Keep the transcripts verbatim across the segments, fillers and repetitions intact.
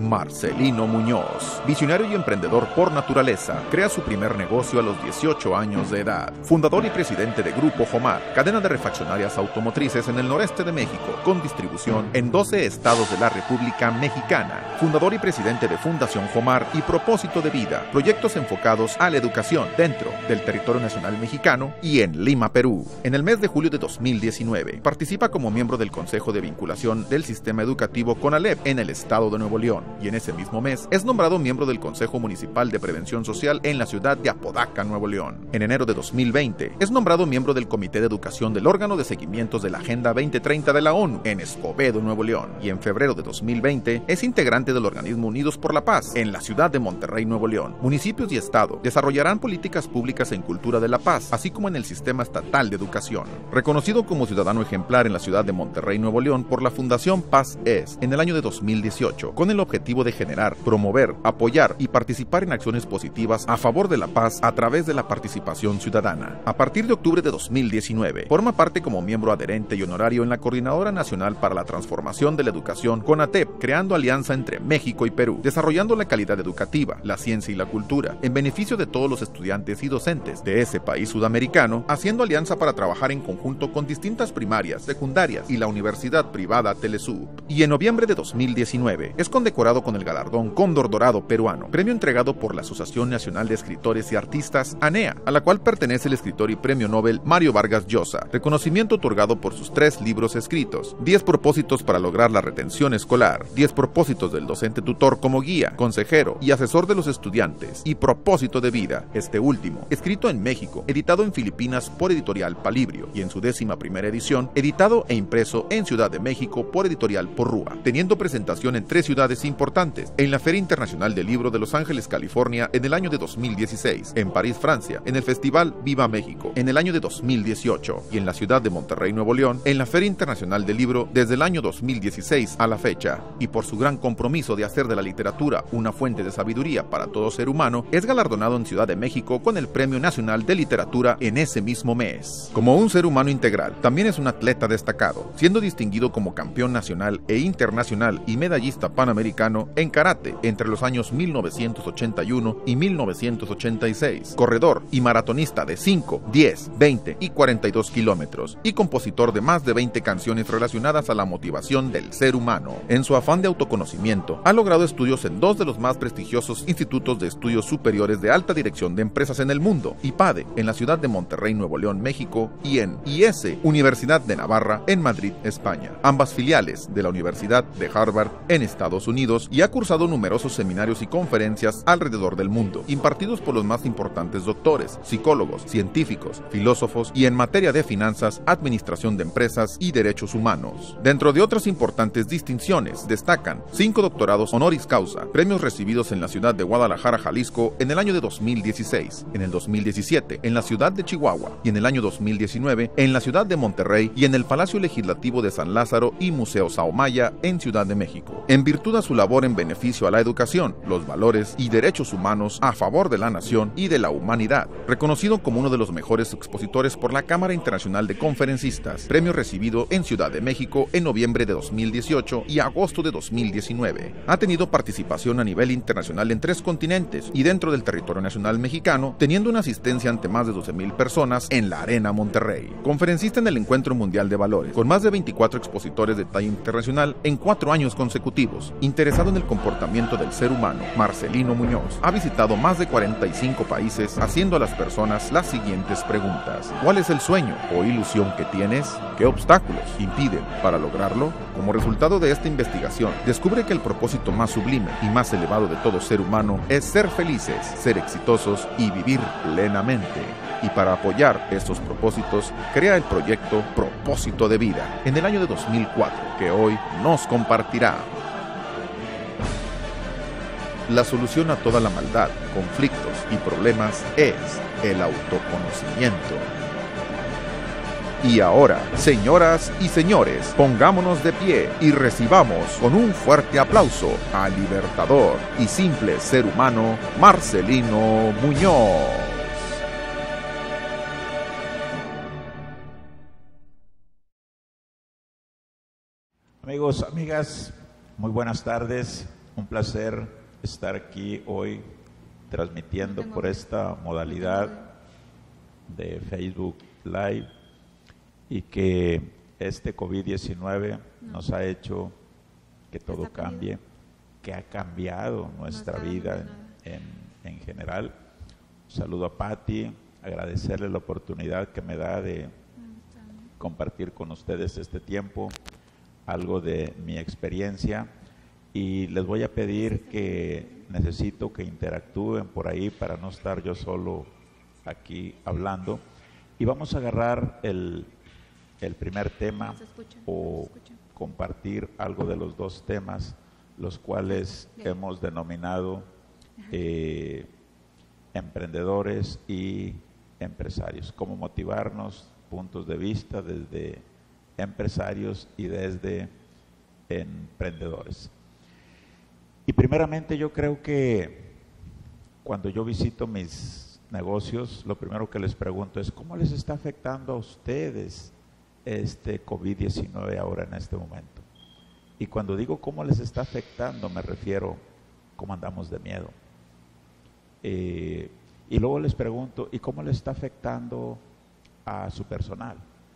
Marcelino Muñoz, visionario y emprendedor por naturaleza, crea su primer negocio a los dieciocho años de edad. Fundador y presidente de Grupo Jomar, cadena de refaccionarias automotrices en el noreste de México, con distribución en doce estados de la República Mexicana. Fundador y presidente de Fundación Jomar y Propósito de Vida, proyectos enfocados a la educación dentro del territorio nacional mexicano y en Lima, Perú. En el mes de julio de dos mil diecinueve, participa como miembro del Consejo de Vinculación del Sistema Educativo CONALEP en el estado de Nuevo León, y en ese mismo mes es nombrado miembro del Consejo Municipal de Prevención Social en la ciudad de Apodaca, Nuevo León. En enero de dos mil veinte es nombrado miembro del Comité de Educación del órgano de seguimientos de la Agenda veinte treinta de la ONU en Escobedo, Nuevo León, y en febrero de dos mil veinte es integrante del organismo Unidos por la Paz en la ciudad de Monterrey, Nuevo León. Municipios y estado desarrollarán políticas públicas en cultura de la paz, así como en el sistema estatal de educación. Reconocido como ciudadano ejemplar en la ciudad de Monterrey, Nuevo León por la Fundación Paz Es en el año de dos mil dieciocho, con el objetivo de generar, promover, apoyar y participar en acciones positivas a favor de la paz a través de la participación ciudadana. A partir de octubre de dos mil diecinueve, forma parte como miembro adherente y honorario en la Coordinadora Nacional para la Transformación de la Educación CONATEP, creando alianza entre México y Perú, desarrollando la calidad educativa, la ciencia y la cultura, en beneficio de todos los estudiantes y docentes de ese país sudamericano, haciendo alianza para trabajar en conjunto con distintas primarias, secundarias y la universidad privada Telesub. Y en noviembre de dos mil diecinueve es condecorado con el galardón Cóndor Dorado peruano, premio entregado por la Asociación Nacional de Escritores y Artistas, ANEA, a la cual pertenece el escritor y premio Nobel Mario Vargas Llosa, reconocimiento otorgado por sus tres libros escritos: diez propósitos para lograr la retención escolar, diez propósitos del docente tutor como guía, consejero y asesor de los estudiantes, y Propósito de Vida, este último, escrito en México, editado en Filipinas por Editorial Palibrio, y en su décima primera edición, editado e impreso en Ciudad de México por Editorial Porrúa, teniendo presentación en tres ciudades importantes: en la Feria Internacional del Libro de Los Ángeles, California, en el año de dos mil dieciséis, en París, Francia, en el Festival Viva México, en el año de dos mil dieciocho, y en la ciudad de Monterrey, Nuevo León, en la Feria Internacional del Libro desde el año dos mil dieciséis a la fecha. Y por su gran compromiso de hacer de la literatura una fuente de sabiduría para todo ser humano, es galardonado en Ciudad de México con el Premio Nacional de Literatura en ese mismo mes. Como un ser humano integral, también es un atleta destacado, siendo distinguido como campeón nacional e internacional y medallista panamericano en karate entre los años mil novecientos ochenta y uno y mil novecientos ochenta y seis, corredor y maratonista de cinco, diez, veinte y cuarenta y dos kilómetros, y compositor de más de veinte canciones relacionadas a la motivación del ser humano. En su afán de autoconocimiento, ha logrado estudios en dos de los más prestigiosos institutos de estudios superiores de alta dirección de empresas en el mundo: IPADE, en la ciudad de Monterrey, Nuevo León, México, y en I E S E, Universidad de Navarra, en Madrid, España, ambas filiales de la Universidad de Harvard en Estados Unidos, y ha cursado numerosos seminarios y conferencias alrededor del mundo, impartidos por los más importantes doctores, psicólogos, científicos, filósofos y en materia de finanzas, administración de empresas y derechos humanos. Dentro de otras importantes distinciones, destacan cinco doctorados honoris causa, premios recibidos en la ciudad de Guadalajara, Jalisco, en el año de dos mil dieciséis, en el dos mil diecisiete, en la ciudad de Chihuahua, y en el año dos mil diecinueve, en la ciudad de Monterrey y en el Palacio Legislativo de San Lázaro y Museo Saumaya, en Ciudad de México, en virtud a su labor en beneficio a la educación, los valores y derechos humanos a favor de la nación y de la humanidad. Reconocido como uno de los mejores expositores por la Cámara Internacional de Conferencistas, premio recibido en Ciudad de México en noviembre de dos mil dieciocho y agosto de dos mil diecinueve. Ha tenido participación a nivel internacional en tres continentes y dentro del territorio nacional mexicano, teniendo una asistencia ante más de doce mil personas en la Arena Monterrey. Conferencista en el Encuentro Mundial de Valores, con más de veinticuatro expositores de talla internacional en cuatro años consecutivos. Interesado en el comportamiento del ser humano, Marcelino Muñoz ha visitado más de cuarenta y cinco países, haciendo a las personas las siguientes preguntas: ¿cuál es el sueño o ilusión que tienes? ¿Qué obstáculos impiden para lograrlo? Como resultado de esta investigación, descubre que el propósito más sublime y más elevado de todo ser humano es ser felices, ser exitosos y vivir plenamente. Y para apoyar estos propósitos, crea el proyecto Propósito de Vida en el año de dos mil cuatro, que hoy nos compartirá. La solución a toda la maldad, conflictos y problemas es el autoconocimiento. Y ahora, señoras y señores, pongámonos de pie y recibamos con un fuerte aplauso al libertador y simple ser humano, Marcelino Muñoz. Amigos, amigas, muy buenas tardes. un placer estar aquí hoy transmitiendo por esta modalidad de Facebook Live y que este COVID diecinueve nos ha hecho que todo cambie, que ha cambiado nuestra vida en, en general. Un saludo a Patti, agradecerle la oportunidad que me da de compartir con ustedes este tiempo, algo de mi experiencia, y les voy a pedir que necesito que interactúen por ahí para no estar yo solo aquí hablando, y vamos a agarrar el, el primer tema o compartir algo de los dos temas, los cuales hemos denominado eh, emprendedores y empresarios, cómo motivarnos, puntos de vista desde empresarios y desde emprendedores. Y primeramente yo creo que cuando yo visito mis negocios, lo primero que les pregunto es ¿cómo les está afectando a ustedes este COVID diecinueve ahora en este momento? Y cuando digo cómo les está afectando, me refiero cómo andamos de miedo. Eh, y luego les pregunto, ¿y cómo les está afectando a su personal?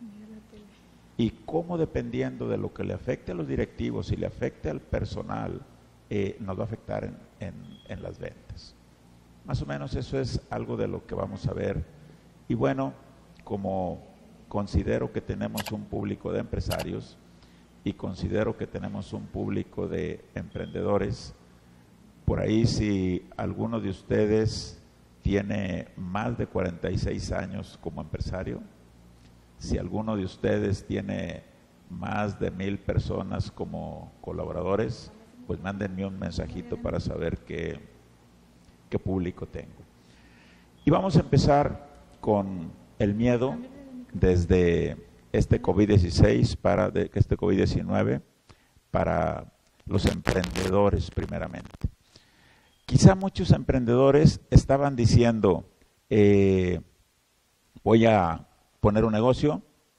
Y cómo, dependiendo de lo que le afecte a los directivos y le afecte al personal, eh, nos va a afectar en, en, en las ventas. Más o menos eso es algo de lo que vamos a ver. Y bueno, como considero que tenemos un público de empresarios y considero que tenemos un público de emprendedores, por ahí si alguno de ustedes tiene más de cuarenta y seis años como empresario, si alguno de ustedes tiene más de mil personas como colaboradores, pues mándenme un mensajito para saber qué, qué público tengo. Y vamos a empezar con el miedo desde este COVID dieciséis para de, este COVID diecinueve para los emprendedores primeramente. Quizá muchos emprendedores estaban diciendo, eh, voy a poner un negocio,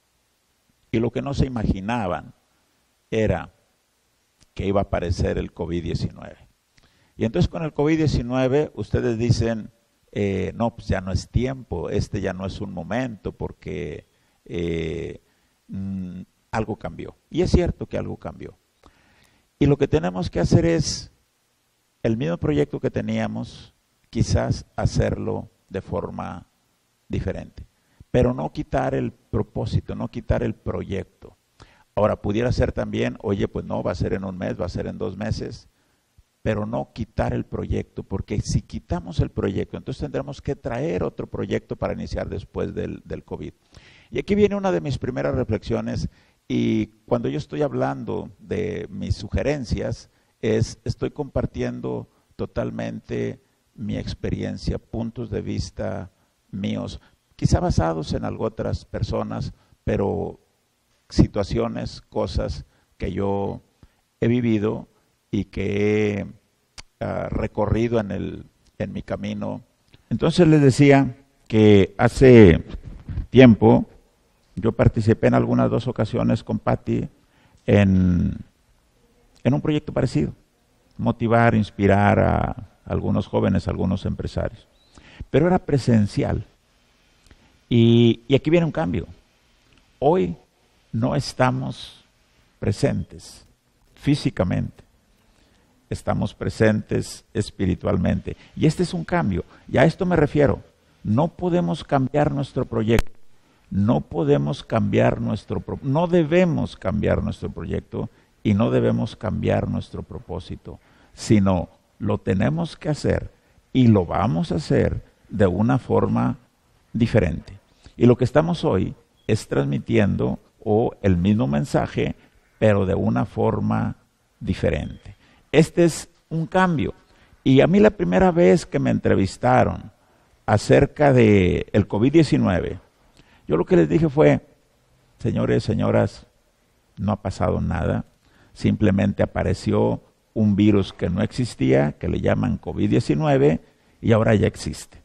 y lo que no se imaginaban era que iba a aparecer el COVID diecinueve. Y entonces con el COVID diecinueve ustedes dicen, eh, no, pues ya no es tiempo, este ya no es un momento porque eh, mm, algo cambió. Y es cierto que algo cambió. Y lo que tenemos que hacer es el mismo proyecto que teníamos, quizás hacerlo de forma diferente, pero no quitar el propósito, no quitar el proyecto. Ahora, pudiera ser también, oye, pues no, va a ser en un mes, va a ser en dos meses, pero no quitar el proyecto, porque si quitamos el proyecto, entonces tendremos que traer otro proyecto para iniciar después del, del COVID. Y aquí viene una de mis primeras reflexiones, y cuando yo estoy hablando de mis sugerencias, es, estoy compartiendo totalmente mi experiencia, puntos de vista míos, quizá basados en algo otras personas, pero situaciones, cosas que yo he vivido y que he uh, recorrido en, el, en mi camino. Entonces les decía que hace tiempo yo participé en algunas dos ocasiones con Patti en, en un proyecto parecido, motivar, inspirar a algunos jóvenes, a algunos empresarios, pero era presencial. Y, y aquí viene un cambio. Hoy no estamos presentes físicamente, estamos presentes espiritualmente. Y este es un cambio, y a esto me refiero. No podemos cambiar nuestro proyecto, no podemos cambiar nuestro, no debemos cambiar nuestro proyecto y no debemos cambiar nuestro propósito, sino lo tenemos que hacer y lo vamos a hacer de una forma diferente. Y lo que estamos hoy es transmitiendo o el mismo mensaje, pero de una forma diferente. Este es un cambio. Y a mí la primera vez que me entrevistaron acerca de el COVID diecinueve, yo lo que les dije fue, señores, señoras, no ha pasado nada, simplemente apareció un virus que no existía, que le llaman COVID diecinueve, y ahora ya existe.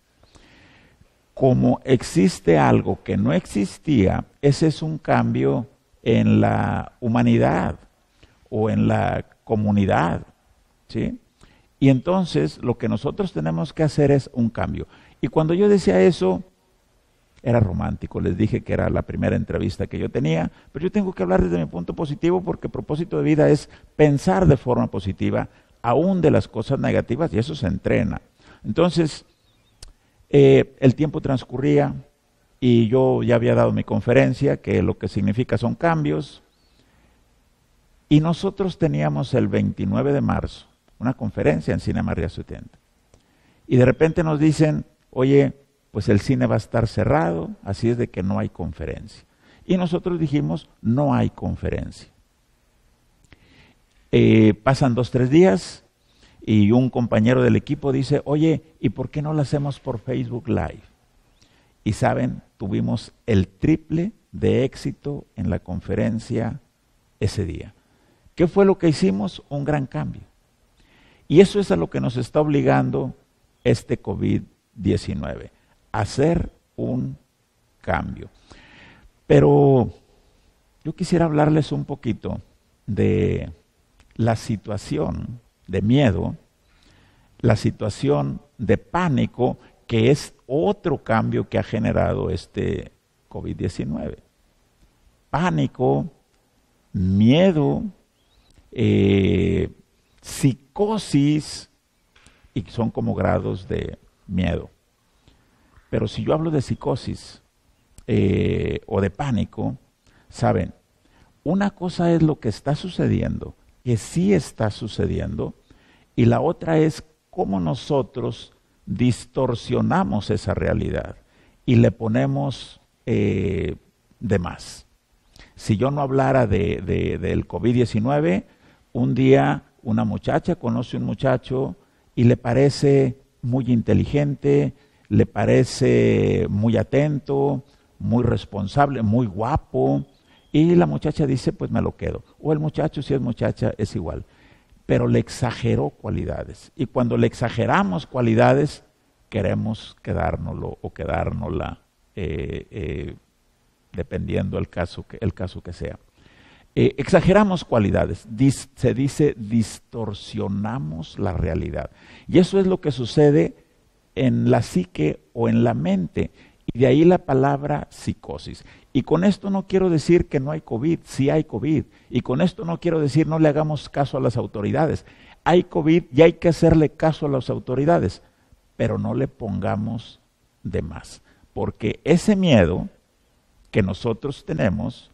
Como existe algo que no existía, ese es un cambio en la humanidad o en la comunidad, ¿sí? Y entonces lo que nosotros tenemos que hacer es un cambio. Y cuando yo decía eso, era romántico. Les dije que era la primera entrevista que yo tenía, pero yo tengo que hablar desde mi punto positivo porque el propósito de vida es pensar de forma positiva, aún de las cosas negativas, y eso se entrena. Entonces, eh, el tiempo transcurría y yo ya había dado mi conferencia, que lo que significa son cambios, y nosotros teníamos el veintinueve de marzo una conferencia en Cine María setenta. Y de repente nos dicen, oye, pues el cine va a estar cerrado, así es de que no hay conferencia. Y nosotros dijimos, no hay conferencia. Eh, pasan dos, tres días y un compañero del equipo dice, oye, ¿y por qué no lo hacemos por Facebook Live? Y saben, tuvimos el triple de éxito en la conferencia ese día. ¿Qué fue lo que hicimos? Un gran cambio. Y eso es a lo que nos está obligando este COVID diecinueve, hacer un cambio. Pero yo quisiera hablarles un poquito de la situación de miedo, la situación de pánico, que es otro cambio que ha generado este COVID diecinueve. Pánico, miedo, eh, psicosis, y son como grados de miedo. Pero si yo hablo de psicosis eh, o de pánico, saben, una cosa es lo que está sucediendo, que sí está sucediendo, y la otra es cómo nosotros distorsionamos esa realidad y le ponemos eh, de más. Si yo no hablara de, de, del COVID diecinueve, un día una muchacha conoce a un muchacho y le parece muy inteligente, le parece muy atento, muy responsable, muy guapo, y la muchacha dice, pues me lo quedo. O el muchacho, si es muchacha, es igual. Pero le exageró cualidades. Y cuando le exageramos cualidades, queremos quedárnoslo o quedárnosla, eh, eh, dependiendo el caso que, el caso que sea. Eh, exageramos cualidades, dis, se dice distorsionamos la realidad. Y eso es lo que sucede en la psique o en la mente. Y de ahí la palabra psicosis. Y con esto no quiero decir que no hay COVID, sí hay COVID. Y con esto no quiero decir no le hagamos caso a las autoridades. Hay COVID y hay que hacerle caso a las autoridades, pero no le pongamos de más. Porque ese miedo que nosotros tenemos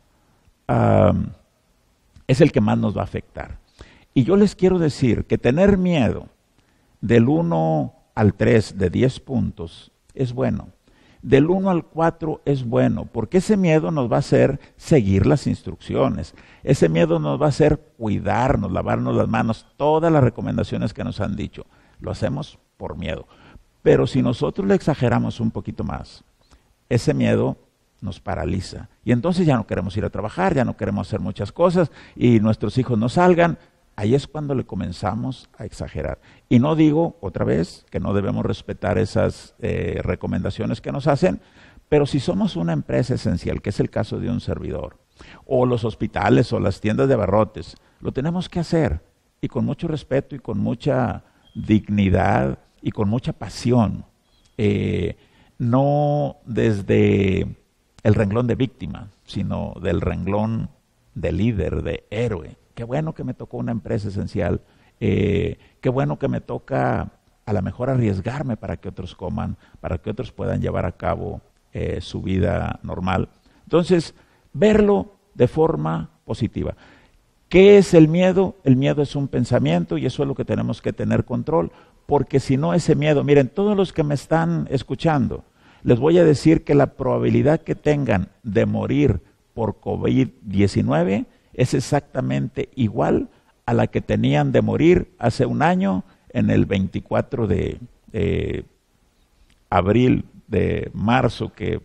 um, es el que más nos va a afectar. Y yo les quiero decir que tener miedo del uno al tres de diez puntos es bueno. Del uno al cuatro es bueno, porque ese miedo nos va a hacer seguir las instrucciones. Ese miedo nos va a hacer cuidarnos, lavarnos las manos, todas las recomendaciones que nos han dicho. Lo hacemos por miedo. Pero si nosotros le exageramos un poquito más, ese miedo nos paraliza. Y entonces ya no queremos ir a trabajar, ya no queremos hacer muchas cosas y nuestros hijos no salgan. Ahí es cuando le comenzamos a exagerar. Y no digo, otra vez, que no debemos respetar esas eh, recomendaciones que nos hacen, pero si somos una empresa esencial, que es el caso de un servidor, o los hospitales o las tiendas de abarrotes, lo tenemos que hacer, y con mucho respeto y con mucha dignidad y con mucha pasión, eh, no desde el renglón de víctima, sino del renglón de líder, de héroe. Qué bueno que me tocó una empresa esencial, eh, qué bueno que me toca a lo mejor arriesgarme para que otros coman, para que otros puedan llevar a cabo eh, su vida normal. Entonces, verlo de forma positiva. ¿Qué es el miedo? El miedo es un pensamiento y eso es lo que tenemos que tener control, porque si no ese miedo, miren, todos los que me están escuchando, les voy a decir que la probabilidad que tengan de morir por COVID diecinueve es exactamente igual a la que tenían de morir hace un año, en el veinticuatro de eh, abril, de marzo, que,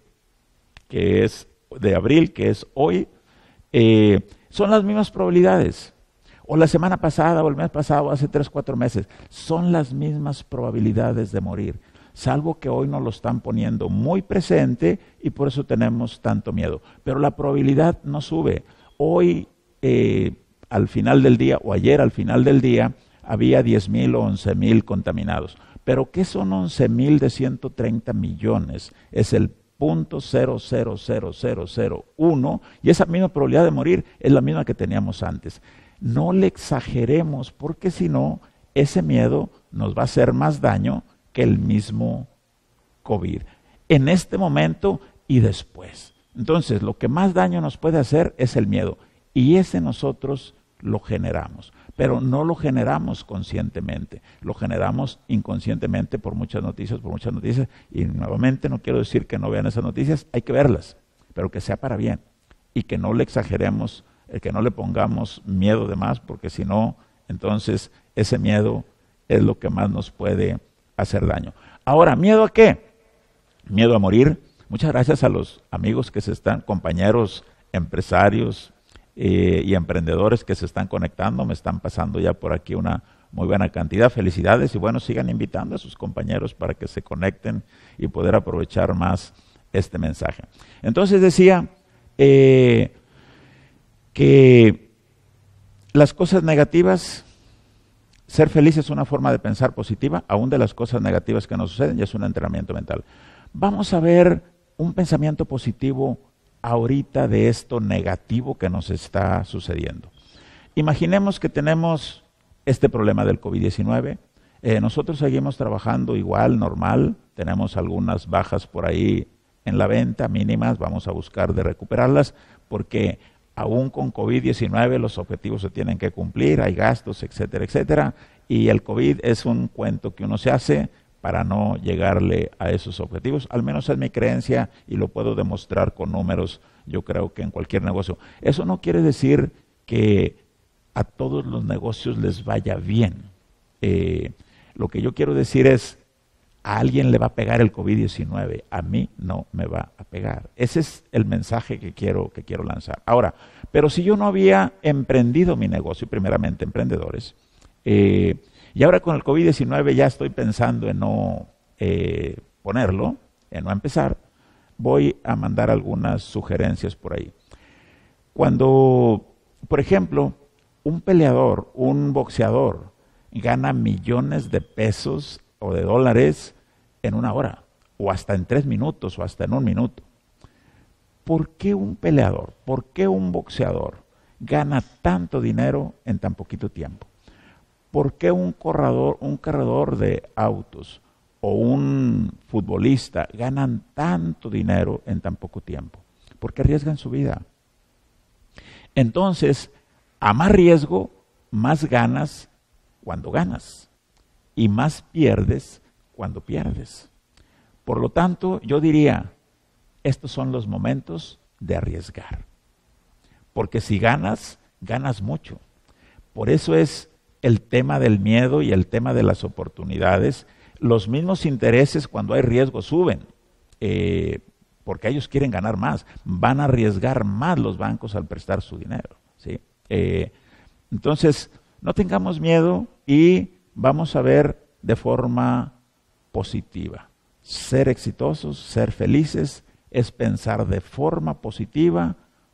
que es de abril, que es hoy. Eh, son las mismas probabilidades. O la semana pasada, o el mes pasado, o hace tres, cuatro meses. Son las mismas probabilidades de morir. Salvo que hoy nos lo están poniendo muy presente y por eso tenemos tanto miedo. Pero la probabilidad no sube. Hoy, Eh, al final del día, o ayer al final del día, había diez mil o once mil contaminados. Pero ¿qué son once mil de ciento treinta millones? Es el punto cero cero cero cero cero uno y esa misma probabilidad de morir es la misma que teníamos antes. No le exageremos porque si no, ese miedo nos va a hacer más daño que el mismo COVID. En este momento y después. Entonces, lo que más daño nos puede hacer es el miedo y ese nosotros lo generamos. Pero no lo generamos conscientemente, lo generamos inconscientemente por muchas noticias, por muchas noticias. Y nuevamente no quiero decir que no vean esas noticias, hay que verlas, pero que sea para bien. Y que no le exageremos, que no le pongamos miedo de más, porque si no, entonces ese miedo es lo que más nos puede hacer daño. Ahora, ¿miedo a qué? Miedo a morir. Muchas gracias a los amigos que se están, compañeros, empresarios, Eh, y emprendedores que se están conectando, me están pasando ya por aquí una muy buena cantidad. Felicidades y bueno, sigan invitando a sus compañeros para que se conecten y poder aprovechar más este mensaje. Entonces decía eh, que las cosas negativas, ser feliz es una forma de pensar positiva, aún de las cosas negativas que nos suceden, y es un entrenamiento mental. Vamos a ver un pensamiento positivo ahorita de esto negativo que nos está sucediendo. Imaginemos que tenemos este problema del COVID diecinueve. Eh, nosotros seguimos trabajando igual, normal. Tenemos algunas bajas por ahí en la venta, mínimas. Vamos a buscar de recuperarlas porque aún con COVID diecinueve los objetivos se tienen que cumplir, hay gastos, etcétera, etcétera. Y el COVID es un cuento que uno se hace para no llegarle a esos objetivos, al menos es mi creencia y lo puedo demostrar con números, yo creo que en cualquier negocio. Eso no quiere decir que a todos los negocios les vaya bien. Eh, lo que yo quiero decir es, a alguien le va a pegar el COVID diecinueve, a mí no me va a pegar. Ese es el mensaje que quiero, que quiero lanzar. Ahora, pero si yo no había emprendido mi negocio, primeramente emprendedores, eh, y ahora con el COVID diecinueve ya estoy pensando en no eh, ponerlo, en no empezar, voy a mandar algunas sugerencias por ahí. Cuando, por ejemplo, un peleador, un boxeador, gana millones de pesos o de dólares en una hora, o hasta en tres minutos, o hasta en un minuto. ¿Por qué un peleador, por qué un boxeador gana tanto dinero en tan poquito tiempo? ¿Por qué un corredor, un corredor de autos o un futbolista ganan tanto dinero en tan poco tiempo? Porque arriesgan su vida. Entonces, a más riesgo, más ganas cuando ganas y más pierdes cuando pierdes. Por lo tanto, yo diría, estos son los momentos de arriesgar. Porque si ganas, ganas mucho. Por eso es el tema del miedo y el tema de las oportunidades. Los mismos intereses cuando hay riesgo suben, eh, porque ellos quieren ganar más. Van a arriesgar más los bancos al prestar su dinero, ¿sí? Eh, entonces, no tengamos miedo y vamos a ver de forma positiva. Ser exitosos, ser felices, es pensar de forma positiva,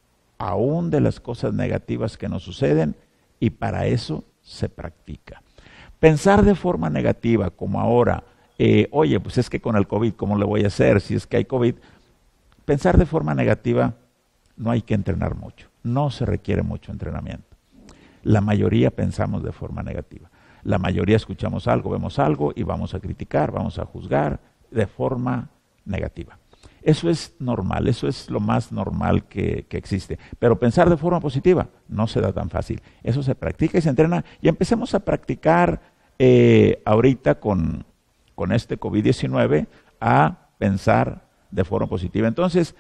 aún de las cosas negativas que nos suceden, y para eso se practica. Pensar de forma negativa, como ahora, eh, oye, pues es que con el COVID, ¿cómo le voy a hacer si es que hay COVID? Pensar de forma negativa no hay que entrenar mucho, no se requiere mucho entrenamiento. La mayoría pensamos de forma negativa. La mayoría escuchamos algo, vemos algo y vamos a criticar, vamos a juzgar de forma negativa. Eso es normal, eso es lo más normal que, que existe. Pero pensar de forma positiva no se da tan fácil. Eso se practica y se entrena. Y empecemos a practicar eh, ahorita con, con este COVID diecinueve a pensar de forma positiva. Entonces,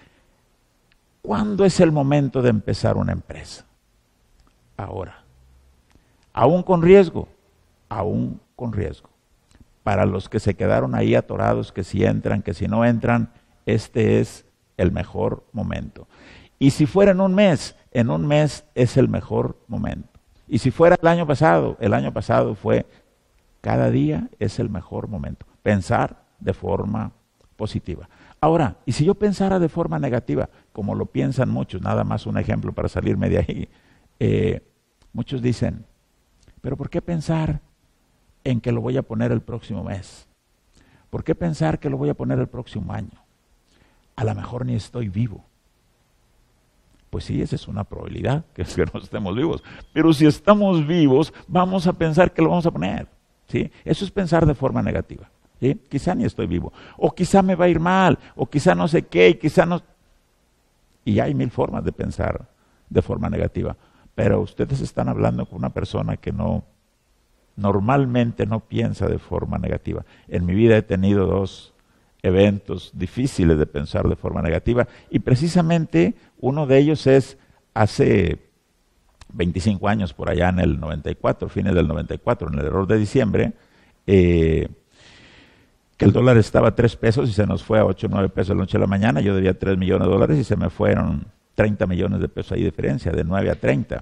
¿cuándo es el momento de empezar una empresa? Ahora. Aún con riesgo, aún con riesgo. Para los que se quedaron ahí atorados, que si entran, que si no entran, este es el mejor momento. Y si fuera en un mes, en un mes es el mejor momento. Y si fuera el año pasado, el año pasado fue, cada día es el mejor momento. Pensar de forma positiva. Ahora, y si yo pensara de forma negativa, como lo piensan muchos, nada más un ejemplo para salirme de ahí, eh, muchos dicen, pero ¿por qué pensar en que lo voy a poner el próximo mes? ¿Por qué pensar que lo voy a poner el próximo año? A lo mejor ni estoy vivo. Pues sí, esa es una probabilidad, que es que no estemos vivos. Pero si estamos vivos, vamos a pensar que lo vamos a poner, ¿sí? Eso es pensar de forma negativa, ¿sí? Quizá ni estoy vivo, o quizá me va a ir mal, o quizá no sé qué, y quizá no... Y hay mil formas de pensar de forma negativa. Pero ustedes están hablando con una persona que no, normalmente no piensa de forma negativa. En mi vida he tenido dos eventos difíciles de pensar de forma negativa, y precisamente uno de ellos es hace veinticinco años, por allá en el noventa y cuatro, fines del noventa y cuatro, en el error de diciembre, eh, que el dólar estaba a tres pesos y se nos fue a ocho o nueve pesos la noche a la mañana. Yo debía tres millones de dólares y se me fueron treinta millones de pesos ahí de diferencia, de nueve a treinta.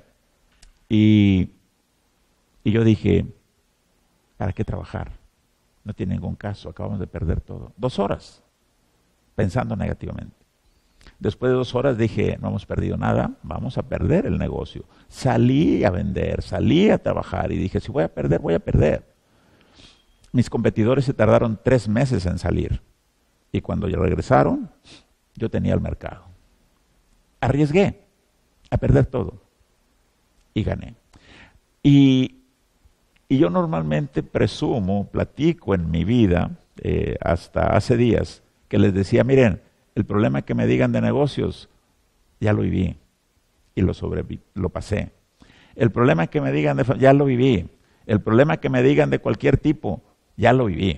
Y, y yo dije, ¿para qué trabajar? No tiene ningún caso, acabamos de perder todo. Dos horas, pensando negativamente. Después de dos horas dije, no hemos perdido nada, vamos a perder el negocio. Salí a vender, salí a trabajar y dije, si voy a perder, voy a perder. Mis competidores se tardaron tres meses en salir. Y cuando ya regresaron, yo tenía el mercado. Arriesgué a perder todo y gané. Y, y yo normalmente presumo, platico en mi vida, eh, hasta hace días, que les decía, miren, el problema que me digan de negocios, ya lo viví y lo sobreviví, lo pasé. El problema que me digan de ya lo viví. El problema que me digan de cualquier tipo, ya lo viví.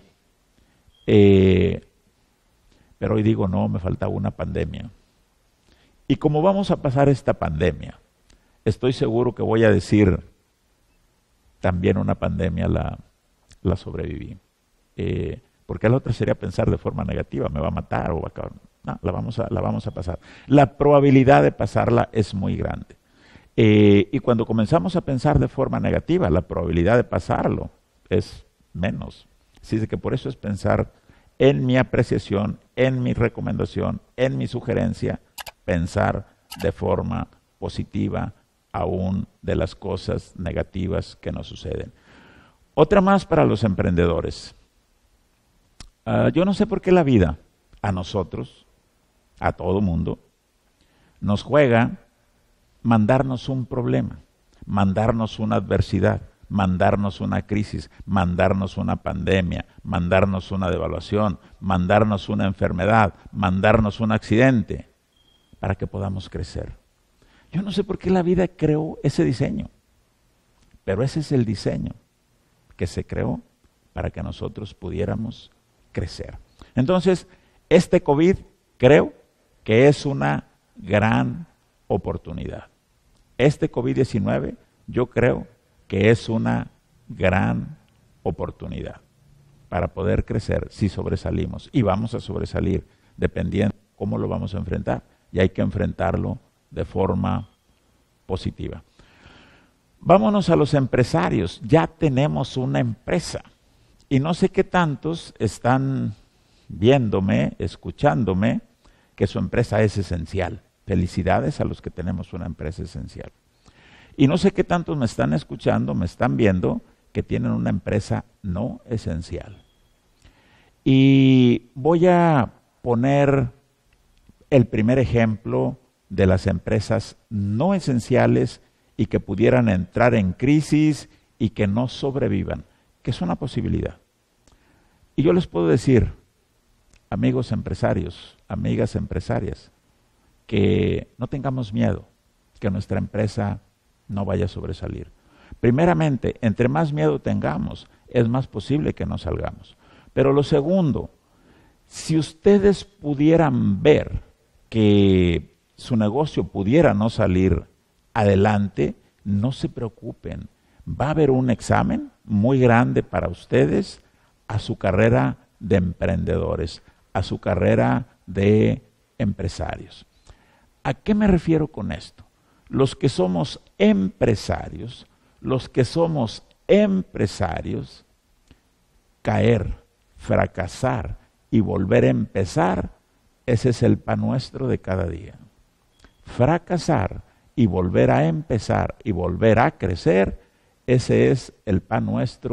Eh, pero hoy digo, no, me faltaba una pandemia. Y como vamos a pasar esta pandemia, estoy seguro que voy a decir, también una pandemia la, la sobreviví. Eh, porque la otra sería pensar de forma negativa, me va a matar o va a acabar. No, la vamos a, la vamos a pasar. La probabilidad de pasarla es muy grande. Eh, y cuando comenzamos a pensar de forma negativa, la probabilidad de pasarlo es menos. Así que por eso es pensar en mi apreciación, en mi recomendación, en mi sugerencia, pensar de forma positiva aún de las cosas negativas que nos suceden. Otra más para los emprendedores. Uh, yo no sé por qué la vida, a nosotros, a todo mundo, nos juega mandarnos un problema, mandarnos una adversidad, mandarnos una crisis, mandarnos una pandemia, mandarnos una devaluación, mandarnos una enfermedad, mandarnos un accidente, para que podamos crecer. Yo no sé por qué la vida creó ese diseño, pero ese es el diseño que se creó para que nosotros pudiéramos crecer. Entonces, este COVID creo que es una gran oportunidad. Este COVID diecinueve yo creo que es una gran oportunidad para poder crecer si sobresalimos. Y vamos a sobresalir dependiendo de cómo lo vamos a enfrentar. Y hay que enfrentarlo de forma positiva. Vámonos a los empresarios. Ya tenemos una empresa. Y no sé qué tantos están viéndome, escuchándome, que su empresa es esencial. Felicidades a los que tenemos una empresa esencial. Y no sé qué tantos me están escuchando, me están viendo, que tienen una empresa no esencial. Y voy a poner el primer ejemplo de las empresas no esenciales y que pudieran entrar en crisis y que no sobrevivan, que es una posibilidad. Y yo les puedo decir, amigos empresarios, amigas empresarias, que no tengamos miedo, que nuestra empresa no vaya a sobresalir. Primeramente, entre más miedo tengamos, es más posible que no salgamos. Pero lo segundo, si ustedes pudieran ver que su negocio pudiera no salir adelante, no se preocupen. Va a haber un examen muy grande para ustedes a su carrera de emprendedores, a su carrera de empresarios. ¿A qué me refiero con esto? Los que somos empresarios, los que somos empresarios, caer, fracasar y volver a empezar, ese es el pan nuestro de cada día. Fracasar y volver a empezar y volver a crecer, ese es el pan nuestro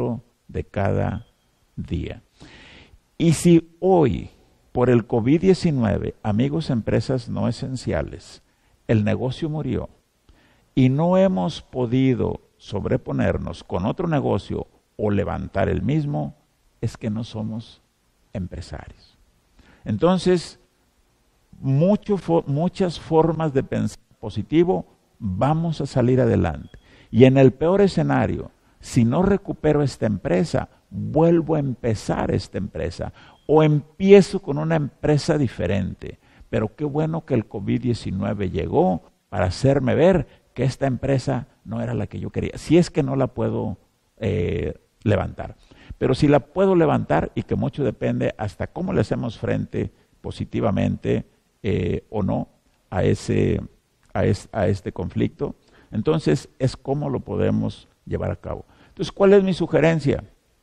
de cada día. Y si hoy, por el COVID diecinueve, amigos, empresas no esenciales, el negocio murió y no hemos podido sobreponernos con otro negocio o levantar el mismo, es que no somos empresarios. Entonces, mucho, muchas formas de pensar positivo, vamos a salir adelante. Y en el peor escenario, si no recupero esta empresa, vuelvo a empezar esta empresa o empiezo con una empresa diferente. Pero qué bueno que el COVID diecinueve llegó para hacerme ver que esta empresa no era la que yo quería. Si es que no la puedo eh, levantar. Pero si la puedo levantar, y que mucho depende hasta cómo le hacemos frente positivamente eh, o no a, ese, a, es, a este conflicto, entonces es cómo lo podemos llevar a cabo. Entonces, ¿cuál es mi sugerencia?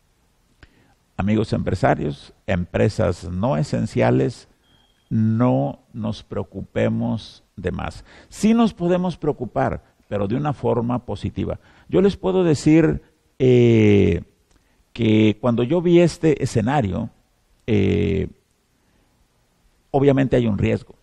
Amigos empresarios, empresas no esenciales, no nos preocupemos de más. Sí nos podemos preocupar, pero de una forma positiva. Yo les puedo decir eh, que cuando yo vi este escenario, eh, obviamente hay un riesgo.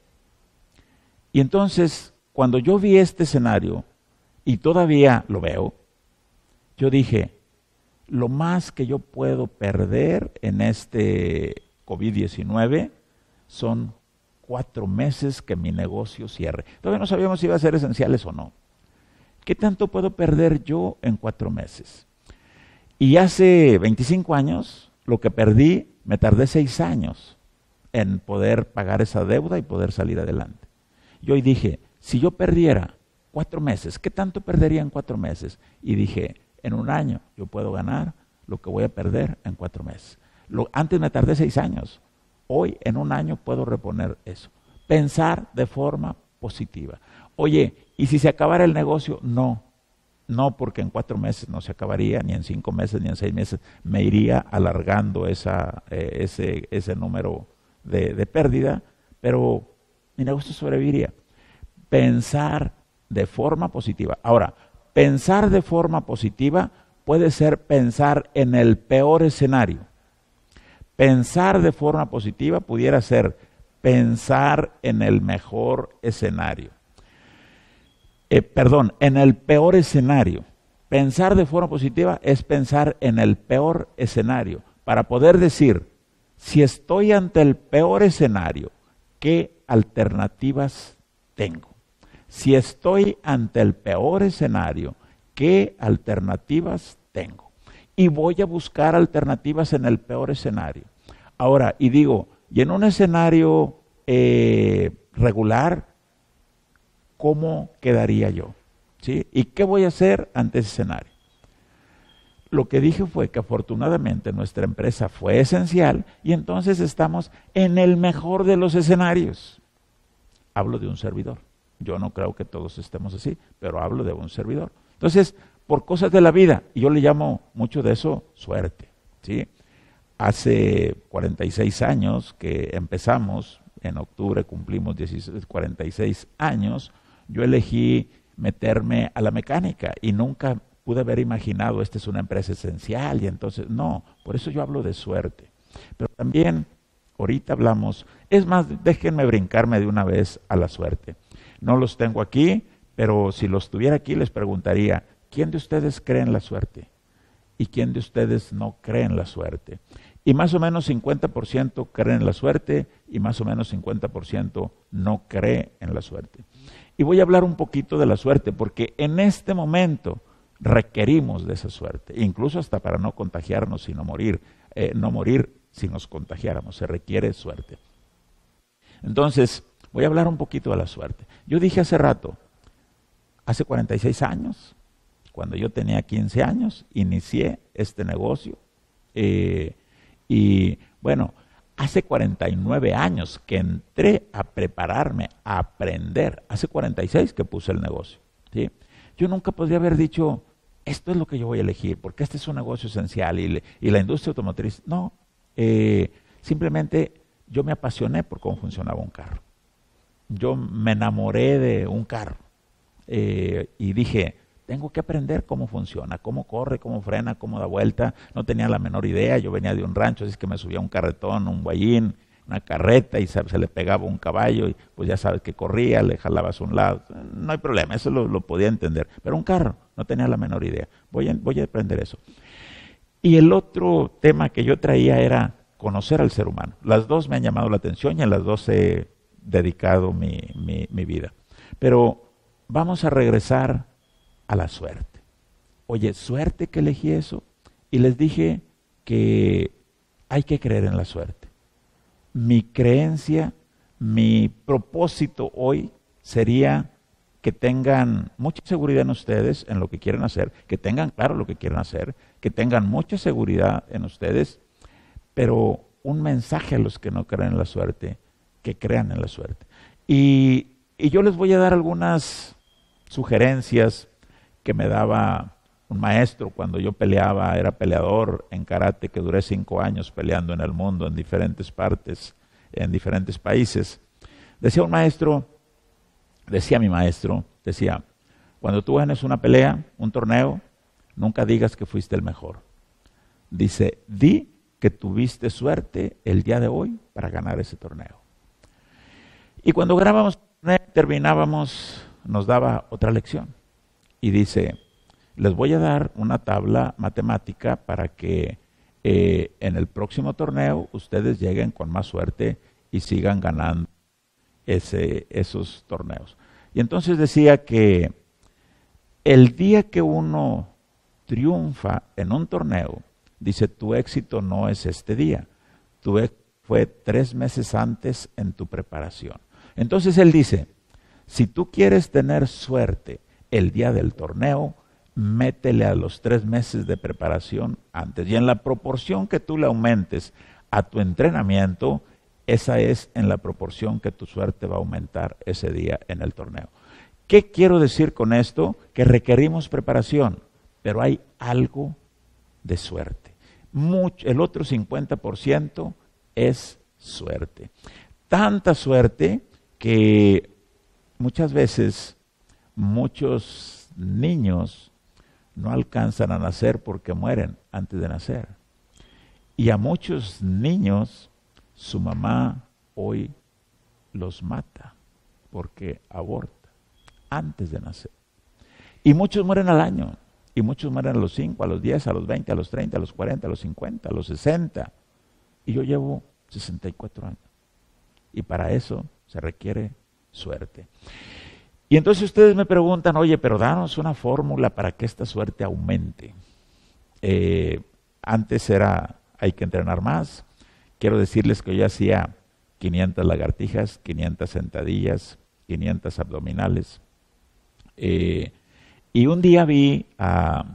Y entonces, cuando yo vi este escenario, y todavía lo veo, yo dije, lo más que yo puedo perder en este COVID diecinueve son cuatro meses que mi negocio cierre. Todavía no sabíamos si iba a ser esenciales o no. ¿Qué tanto puedo perder yo en cuatro meses? Y hace veinticinco años, lo que perdí, me tardé seis años en poder pagar esa deuda y poder salir adelante. Y hoy dije, si yo perdiera cuatro meses, ¿qué tanto perdería en cuatro meses? Y dije, en un año yo puedo ganar lo que voy a perder en cuatro meses. Lo, antes me tardé seis años. Hoy, en un año, puedo reponer eso. Pensar de forma positiva. Oye, ¿y si se acabara el negocio? No. No, porque en cuatro meses no se acabaría, ni en cinco meses, ni en seis meses. Me iría alargando esa, eh, ese, ese número de, de pérdida, pero mi negocio sobreviviría. Pensar de forma positiva. Ahora, pensar de forma positiva puede ser pensar en el peor escenario. Pensar de forma positiva pudiera ser pensar en el mejor escenario. Eh, perdón, en el peor escenario. Pensar de forma positiva es pensar en el peor escenario. Para poder decir, si estoy ante el peor escenario, ¿qué alternativas tengo? Si estoy ante el peor escenario, ¿qué alternativas tengo? Y voy a buscar alternativas en el peor escenario. Ahora, y digo, y en un escenario eh, regular, ¿cómo quedaría yo? ¿Sí? ¿Y qué voy a hacer ante ese escenario? Lo que dije fue que afortunadamente nuestra empresa fue esencial y entonces estamos en el mejor de los escenarios. Hablo de un servidor. Yo no creo que todos estemos así, pero hablo de un servidor. Entonces, por cosas de la vida, y yo le llamo mucho de eso suerte, ¿sí? Hace cuarenta y seis años que empezamos, en octubre cumplimos dieciséis, cuarenta y seis años, yo elegí meterme a la mecánica y nunca pude haber imaginado, esta es una empresa esencial, y entonces, no, por eso yo hablo de suerte. Pero también, ahorita hablamos, es más, déjenme brincarme de una vez a la suerte. No los tengo aquí, pero si los tuviera aquí les preguntaría, ¿quién de ustedes cree en la suerte? ¿Y quién de ustedes no cree en la suerte? Y más o menos cincuenta por ciento creen en la suerte y más o menos cincuenta por ciento no cree en la suerte. Y voy a hablar un poquito de la suerte, porque en este momento requerimos de esa suerte, incluso hasta para no contagiarnos, sino morir, eh, no morir si nos contagiáramos, se requiere suerte. Entonces, voy a hablar un poquito de la suerte. Yo dije hace rato, hace cuarenta y seis años, cuando yo tenía quince años, inicié este negocio. Eh, y bueno, hace cuarenta y nueve años que entré a prepararme, a aprender. Hace cuarenta y seis que puse el negocio, ¿sí? Yo nunca podría haber dicho, esto es lo que yo voy a elegir, porque este es un negocio esencial y, le, y la industria automotriz. No, eh, simplemente yo me apasioné por cómo funcionaba un carro. Yo me enamoré de un carro eh, y dije, Tengo que aprender cómo funciona, cómo corre, cómo frena, cómo da vuelta. No tenía la menor idea, yo venía de un rancho, así es que me subía un carretón, un guayín, una carreta y se, se le pegaba un caballo y pues ya sabes que corría, le jalabas a un lado. No hay problema, eso lo, lo podía entender. Pero un carro, no tenía la menor idea. Voy a, voy a aprender eso. Y el otro tema que yo traía era conocer al ser humano. Las dos me han llamado la atención y a las dos he dedicado mi, mi, mi vida. Pero vamos a regresar a la suerte. Oye, suerte que elegí eso. Y les dije que hay que creer en la suerte. Mi creencia, mi propósito hoy sería que tengan mucha seguridad en ustedes, en lo que quieren hacer, que tengan claro lo que quieren hacer, que tengan mucha seguridad en ustedes, pero un mensaje a los que no creen en la suerte, que crean en la suerte. Y, y yo les voy a dar algunas sugerencias que me daba un maestro cuando yo peleaba, era peleador en karate, que duré cinco años peleando en el mundo, en diferentes partes, en diferentes países. Decía un maestro, decía mi maestro, decía, cuando tú ganes una pelea, un torneo, nunca digas que fuiste el mejor. Dice, di que tuviste suerte el día de hoy para ganar ese torneo. Y cuando grabábamos, terminábamos, nos daba otra lección. Y dice, les voy a dar una tabla matemática para que eh, en el próximo torneo ustedes lleguen con más suerte y sigan ganando ese, esos torneos. Y entonces decía que el día que uno triunfa en un torneo, dice, tu éxito no es este día, tu éxito fue tres meses antes en tu preparación. Entonces él dice, si tú quieres tener suerte el día del torneo, métele a los tres meses de preparación antes. Y en la proporción que tú le aumentes a tu entrenamiento, esa es en la proporción que tu suerte va a aumentar ese día en el torneo. ¿Qué quiero decir con esto? Que requerimos preparación, pero hay algo de suerte. Mucho, el otro cincuenta por ciento es suerte. Tanta suerte que muchas veces muchos niños no alcanzan a nacer porque mueren antes de nacer. Y a muchos niños su mamá hoy los mata porque aborta antes de nacer. Y muchos mueren al año. Y muchos mueren a los cinco, a los diez, a los veinte, a los treinta, a los cuarenta, a los cincuenta, a los sesenta. Y yo llevo sesenta y cuatro años. Y para eso se requiere suerte. Y entonces ustedes me preguntan, oye, pero danos una fórmula para que esta suerte aumente. Eh, antes era, hay que entrenar más. Quiero decirles que yo hacía quinientas lagartijas, quinientas sentadillas, quinientas abdominales. Eh, y un día vi a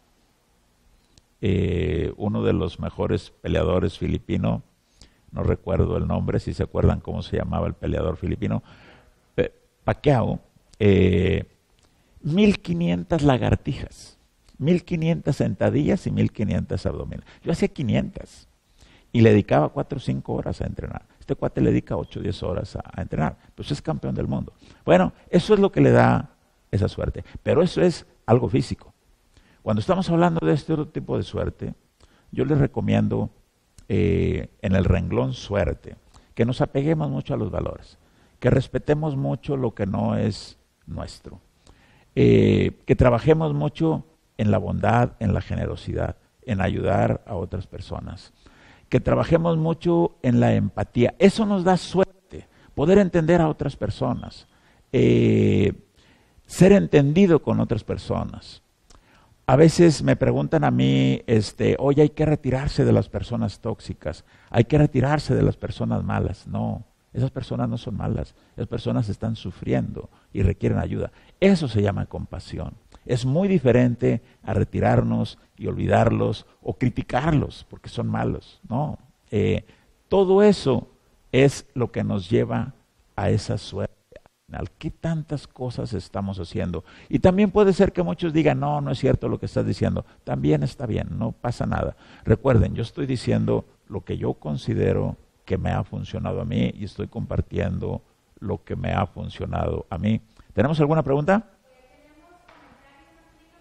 eh, uno de los mejores peleadores filipino, no recuerdo el nombre, si se acuerdan cómo se llamaba el peleador filipino, Pacquiao, eh, mil quinientas lagartijas, mil quinientas sentadillas y mil quinientas abdominales. Yo hacía quinientas y le dedicaba cuatro o cinco horas a entrenar. Este cuate le dedica ocho o diez horas a, a entrenar, pues es campeón del mundo. Bueno, eso es lo que le da esa suerte, pero eso es algo físico. Cuando estamos hablando de este otro tipo de suerte, yo les recomiendo eh, en el renglón suerte, que nos apeguemos mucho a los valores, que respetemos mucho lo que no es nuestro, eh, que trabajemos mucho en la bondad, en la generosidad, en ayudar a otras personas, que trabajemos mucho en la empatía. Eso nos da suerte, poder entender a otras personas, eh, ser entendido con otras personas. A veces me preguntan a mí, este, oye, hay que retirarse de las personas tóxicas, hay que retirarse de las personas malas. No, esas personas no son malas, esas personas están sufriendo y requieren ayuda. Eso se llama compasión. Es muy diferente a retirarnos y olvidarlos o criticarlos porque son malos. No, eh, todo eso es lo que nos lleva a esa suerte. ¿Qué tantas cosas estamos haciendo? Y también puede ser que muchos digan, no, no es cierto lo que estás diciendo. También está bien, no pasa nada. Recuerden, yo estoy diciendo lo que yo considero que me ha funcionado a mí y estoy compartiendo lo que me ha funcionado a mí. ¿Tenemos alguna pregunta?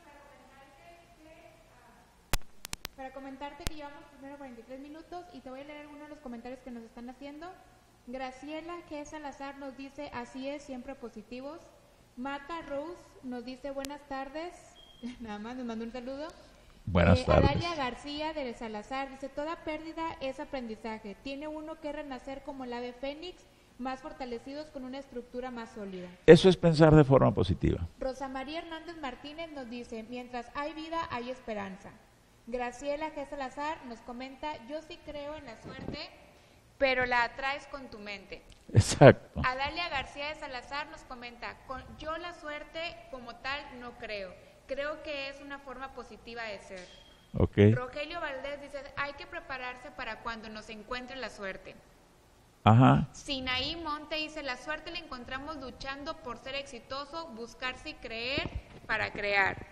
haciendo. Graciela G. Salazar nos dice, así es, siempre positivos. Mata Rose nos dice, buenas tardes. Nada más, nos manda un saludo. Buenas eh, tardes. Adalia García de Salazar dice, toda pérdida es aprendizaje. Tiene uno que renacer como el ave fénix, más fortalecidos con una estructura más sólida. Eso es pensar de forma positiva. Rosa María Hernández Martínez nos dice, mientras hay vida, hay esperanza. Graciela G. Salazar nos comenta, yo sí creo en la suerte, pero la atraes con tu mente. Exacto. Adalia García de Salazar nos comenta, con, yo la suerte como tal no creo. Creo que es una forma positiva de ser. Okay. Rogelio Valdés dice, hay que prepararse para cuando nos encuentre la suerte. Ajá. Sinaí Monte dice, la suerte la encontramos luchando por ser exitoso, buscarse y creer para crear.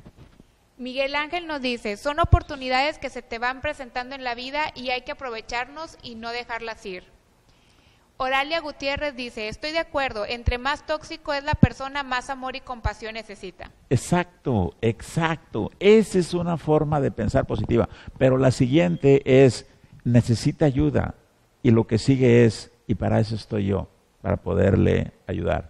Miguel Ángel nos dice, son oportunidades que se te van presentando en la vida y hay que aprovecharnos y no dejarlas ir. Oralia Gutiérrez dice, estoy de acuerdo, entre más tóxico es la persona, más amor y compasión necesita. Exacto, exacto. Esa es una forma de pensar positiva. Pero la siguiente es, necesita ayuda. Y lo que sigue es, y para eso estoy yo, para poderle ayudar.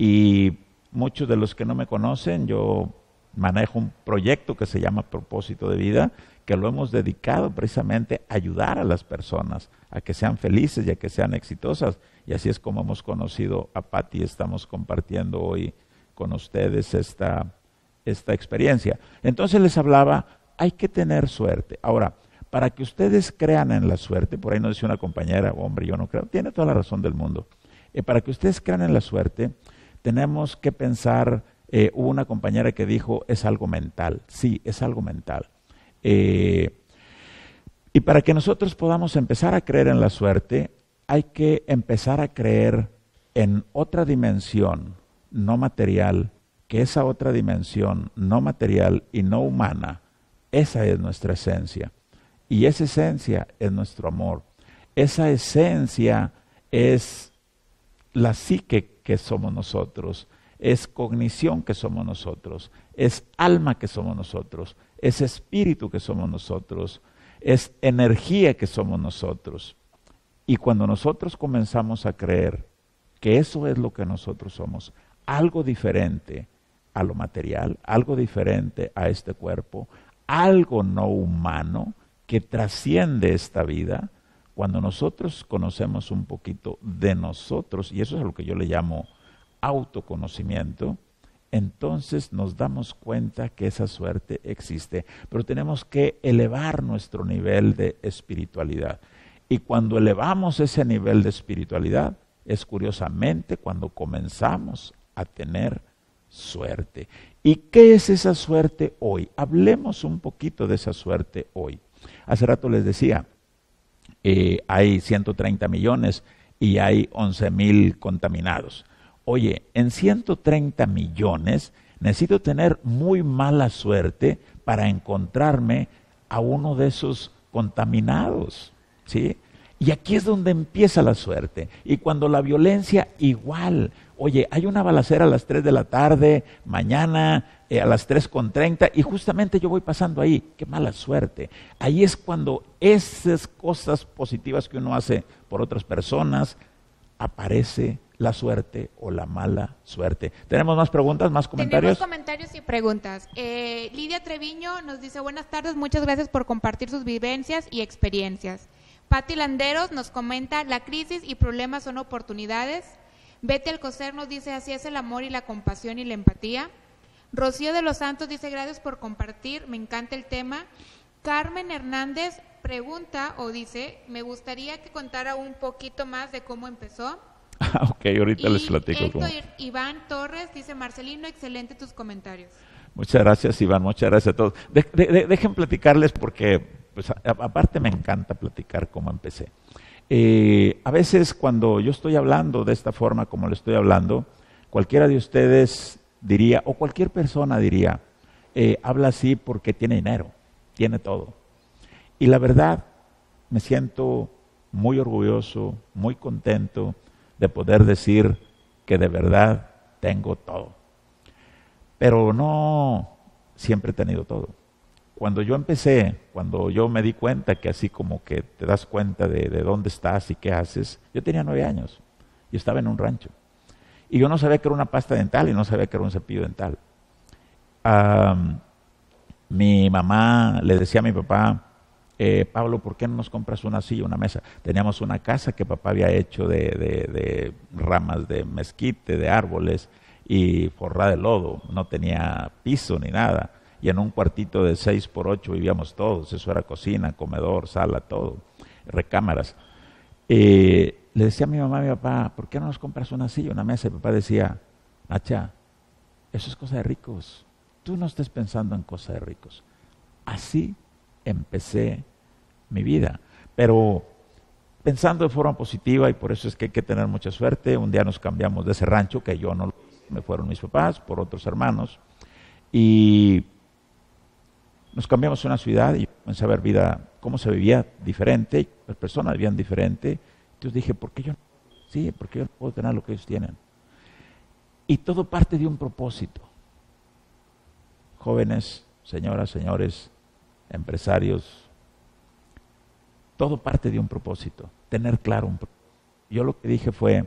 Y muchos de los que no me conocen, yo manejo un proyecto que se llama Propósito de Vida, que lo hemos dedicado precisamente a ayudar a las personas, a que sean felices y a que sean exitosas. Y así es como hemos conocido a Patti, estamos compartiendo hoy con ustedes esta, esta experiencia. Entonces les hablaba, hay que tener suerte. Ahora, para que ustedes crean en la suerte, por ahí nos decía una compañera, hombre, yo no creo, tiene toda la razón del mundo. Eh, para que ustedes crean en la suerte, tenemos que pensar, eh, hubo una compañera que dijo, es algo mental. Sí, es algo mental. Eh, y para que nosotros podamos empezar a creer en la suerte, hay que empezar a creer en otra dimensión no material, que esa otra dimensión no material y no humana, esa es nuestra esencia. Y esa esencia es nuestro amor. Esa esencia es la psique que somos nosotros, es cognición que somos nosotros, es alma que somos nosotros, es espíritu que somos nosotros, es energía que somos nosotros. Y cuando nosotros comenzamos a creer que eso es lo que nosotros somos, algo diferente a lo material, algo diferente a este cuerpo, algo no humano, que trasciende esta vida, cuando nosotros conocemos un poquito de nosotros, y eso es a lo que yo le llamo autoconocimiento, entonces nos damos cuenta que esa suerte existe, pero tenemos que elevar nuestro nivel de espiritualidad. Y cuando elevamos ese nivel de espiritualidad, es curiosamente cuando comenzamos a tener suerte. ¿Y qué es esa suerte hoy? Hablemos un poquito de esa suerte hoy. Hace rato les decía, eh, hay ciento treinta millones y hay once mil contaminados. Oye, en ciento treinta millones necesito tener muy mala suerte para encontrarme a uno de esos contaminados, ¿sí? Y aquí es donde empieza la suerte. Y cuando la violencia igual, oye, hay una balacera a las tres de la tarde, mañana eh, a las tres con treinta, y justamente yo voy pasando ahí, qué mala suerte. Ahí es cuando esas cosas positivas que uno hace por otras personas, aparece la suerte o la mala suerte. ¿Tenemos más preguntas, más comentarios? Tenemos comentarios y preguntas. Eh, Lidia Treviño nos dice, buenas tardes, muchas gracias por compartir sus vivencias y experiencias. Patti Landeros nos comenta, la crisis y problemas son oportunidades. Betty Alcocer nos dice, así es el amor y la compasión y la empatía. Rocío de los Santos dice, gracias por compartir, me encanta el tema. Carmen Hernández pregunta o dice, me gustaría que contara un poquito más de cómo empezó. Ok, ahorita y les platico. Héctor Cómo. Iván Torres dice, Marcelino, excelente tus comentarios. Muchas gracias, Iván, muchas gracias a todos. De, de, de, dejen platicarles porque, pues, a, aparte me encanta platicar cómo empecé. Eh, a veces cuando yo estoy hablando de esta forma como le estoy hablando, cualquiera de ustedes diría, o cualquier persona diría, eh, habla así porque tiene dinero, tiene todo. Y la verdad, me siento muy orgulloso, muy contento de poder decir que de verdad tengo todo. Pero no siempre he tenido todo. cuando yo empecé, cuando yo me di cuenta que así como que te das cuenta de, de dónde estás y qué haces, yo tenía nueve años, yo estaba en un rancho. Y yo no sabía que era una pasta dental y no sabía que era un cepillo dental. Um, mi mamá le decía a mi papá, eh, Pablo, ¿por qué no nos compras una silla, una mesa? Teníamos una casa que papá había hecho de, de, de ramas de mezquite, de árboles y forrada de lodo. No tenía piso ni nada. Y en un cuartito de seis por ocho vivíamos todos. Eso era cocina, comedor, sala, todo. Recámaras. Eh, Le decía a mi mamá y a mi papá, ¿por qué no nos compras una silla, una mesa? Y papá decía, Nacha, eso es cosa de ricos. Tú no estés pensando en cosa de ricos. Así empecé mi vida. Pero pensando de forma positiva, y por eso es que hay que tener mucha suerte, un día nos cambiamos de ese rancho, que yo no lo hice, me fueron mis papás por otros hermanos, y nos cambiamos a una ciudad y comencé a ver vida, cómo se vivía diferente, y las personas vivían diferente. Entonces dije, ¿por qué yo no? Sí, porque yo no puedo tener lo que ellos tienen. Y todo parte de un propósito. Jóvenes, señoras, señores, empresarios, todo parte de un propósito. Tener claro un propósito. Yo lo que dije fue,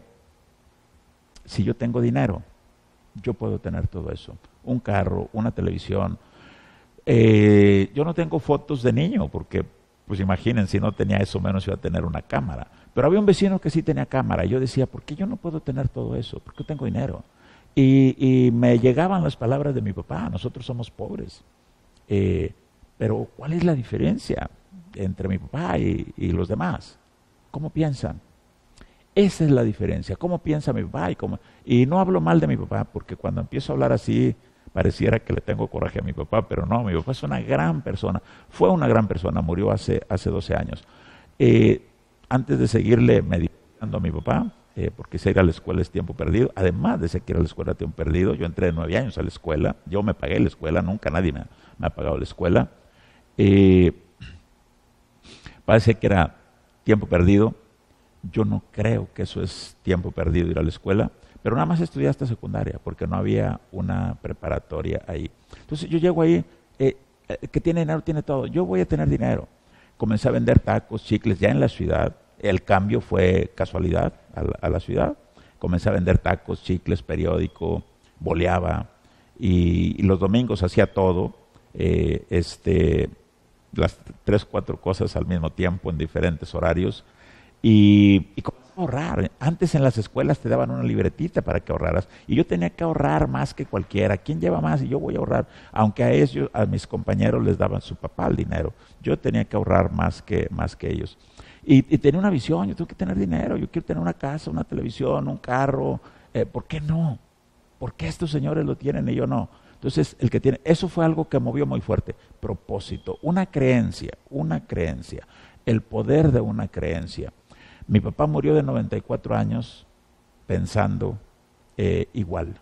si yo tengo dinero, yo puedo tener todo eso. Un carro, una televisión. Eh, yo no tengo fotos de niño, porque, pues imaginen, si no tenía eso, menos iba a tener una cámara. Pero había un vecino que sí tenía cámara. Yo decía, ¿por qué yo no puedo tener todo eso? ¿Por qué tengo dinero? Y, y me llegaban las palabras de mi papá, nosotros somos pobres. Eh, pero ¿cuál es la diferencia entre mi papá y, y los demás? ¿Cómo piensan? Esa es la diferencia. ¿Cómo piensa mi papá? Y, cómo... y no hablo mal de mi papá, porque cuando empiezo a hablar así, pareciera que le tengo coraje a mi papá, pero no, mi papá es una gran persona. Fue una gran persona, murió hace, hace doce años. Eh, Antes de seguirle meditando a mi papá, eh, porque si ir a la escuela es tiempo perdido, además de seguir a la escuela tiempo perdido, yo entré de nueve años a la escuela, yo me pagué la escuela, nunca nadie me, me ha pagado la escuela. Eh, parece que era tiempo perdido, yo no creo que eso es tiempo perdido ir a la escuela, pero nada más estudié hasta secundaria, porque no había una preparatoria ahí. Entonces yo llego ahí, eh, eh, que tiene dinero, tiene todo, yo voy a tener dinero. Comencé a vender tacos, chicles, ya en la ciudad. El cambio fue casualidad a la, a la ciudad. Comencé a vender tacos, chicles, periódico, boleaba. Y, y los domingos hacía todo. Eh, este, las tres, cuatro cosas al mismo tiempo en diferentes horarios. Y, y comencé a ahorrar. Antes en las escuelas te daban una libretita para que ahorraras. Y yo tenía que ahorrar más que cualquiera. ¿Quién lleva más? Y yo voy a ahorrar. Aunque a ellos, a mis compañeros les daban su papá el dinero. Yo tenía que ahorrar más que, más que ellos. Y, y tenía una visión, yo tengo que tener dinero, yo quiero tener una casa, una televisión, un carro. Eh, ¿Por qué no? ¿Por qué estos señores lo tienen y yo no? Entonces, el que tiene, eso fue algo que movió muy fuerte. Propósito, una creencia, una creencia, el poder de una creencia. Mi papá murió de noventa y cuatro años pensando eh, igual.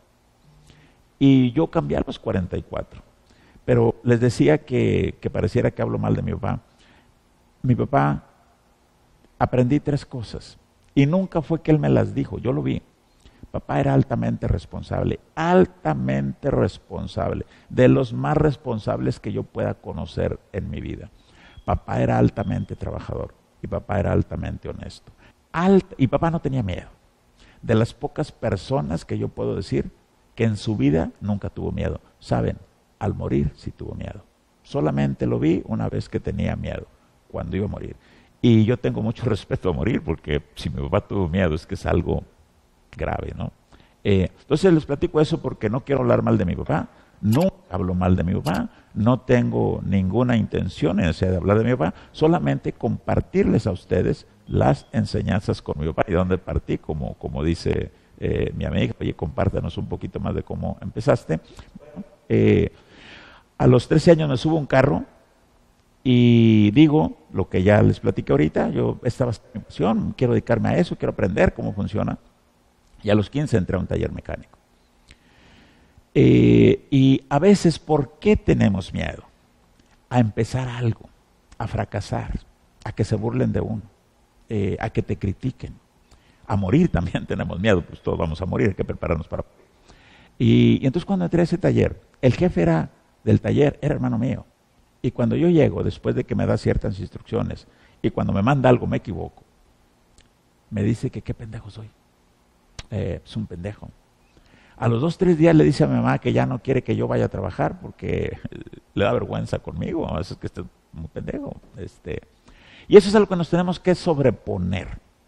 Y yo cambié a los cuarenta y cuatro. Pero les decía que, que pareciera que hablo mal de mi papá. Mi papá, aprendí tres cosas. Y nunca fue que él me las dijo, yo lo vi. Papá era altamente responsable, altamente responsable. De los más responsables que yo pueda conocer en mi vida. Papá era altamente trabajador. Y papá era altamente honesto. Alt, y papá no tenía miedo. De las pocas personas que yo puedo decir que en su vida nunca tuvo miedo. ¿Saben? Al morir sí tuvo miedo. Solamente lo vi una vez que tenía miedo, cuando iba a morir. Y yo tengo mucho respeto a morir, porque si mi papá tuvo miedo es que es algo grave, ¿no? Eh, entonces les platico eso porque no quiero hablar mal de mi papá. Nunca hablo mal de mi papá, no tengo ninguna intención en de hablar de mi papá, solamente compartirles a ustedes las enseñanzas con mi papá y de dónde partí, como, como dice eh, mi amiga. Oye, compártanos un poquito más de cómo empezaste. Bueno, eh, a los trece años me subo a un carro y digo lo que ya les platiqué ahorita. Yo estaba en mi pasión, quiero dedicarme a eso, quiero aprender cómo funciona. Y a los quince entré a un taller mecánico. Eh, y a veces, ¿por qué tenemos miedo? A empezar algo, a fracasar, a que se burlen de uno, eh, a que te critiquen. A morir también tenemos miedo, pues todos vamos a morir, hay que prepararnos para morir. Y, y entonces cuando entré a ese taller, el jefe era del taller, era hermano mío. Y cuando yo llego, después de que me da ciertas instrucciones, y cuando me manda algo me equivoco, me dice que qué pendejo soy. Eh, es un pendejo. A los dos, tres días le dice a mi mamá que ya no quiere que yo vaya a trabajar porque le da vergüenza conmigo. A veces que estoy muy pendejo. Este, y eso es algo que nos tenemos que sobreponer.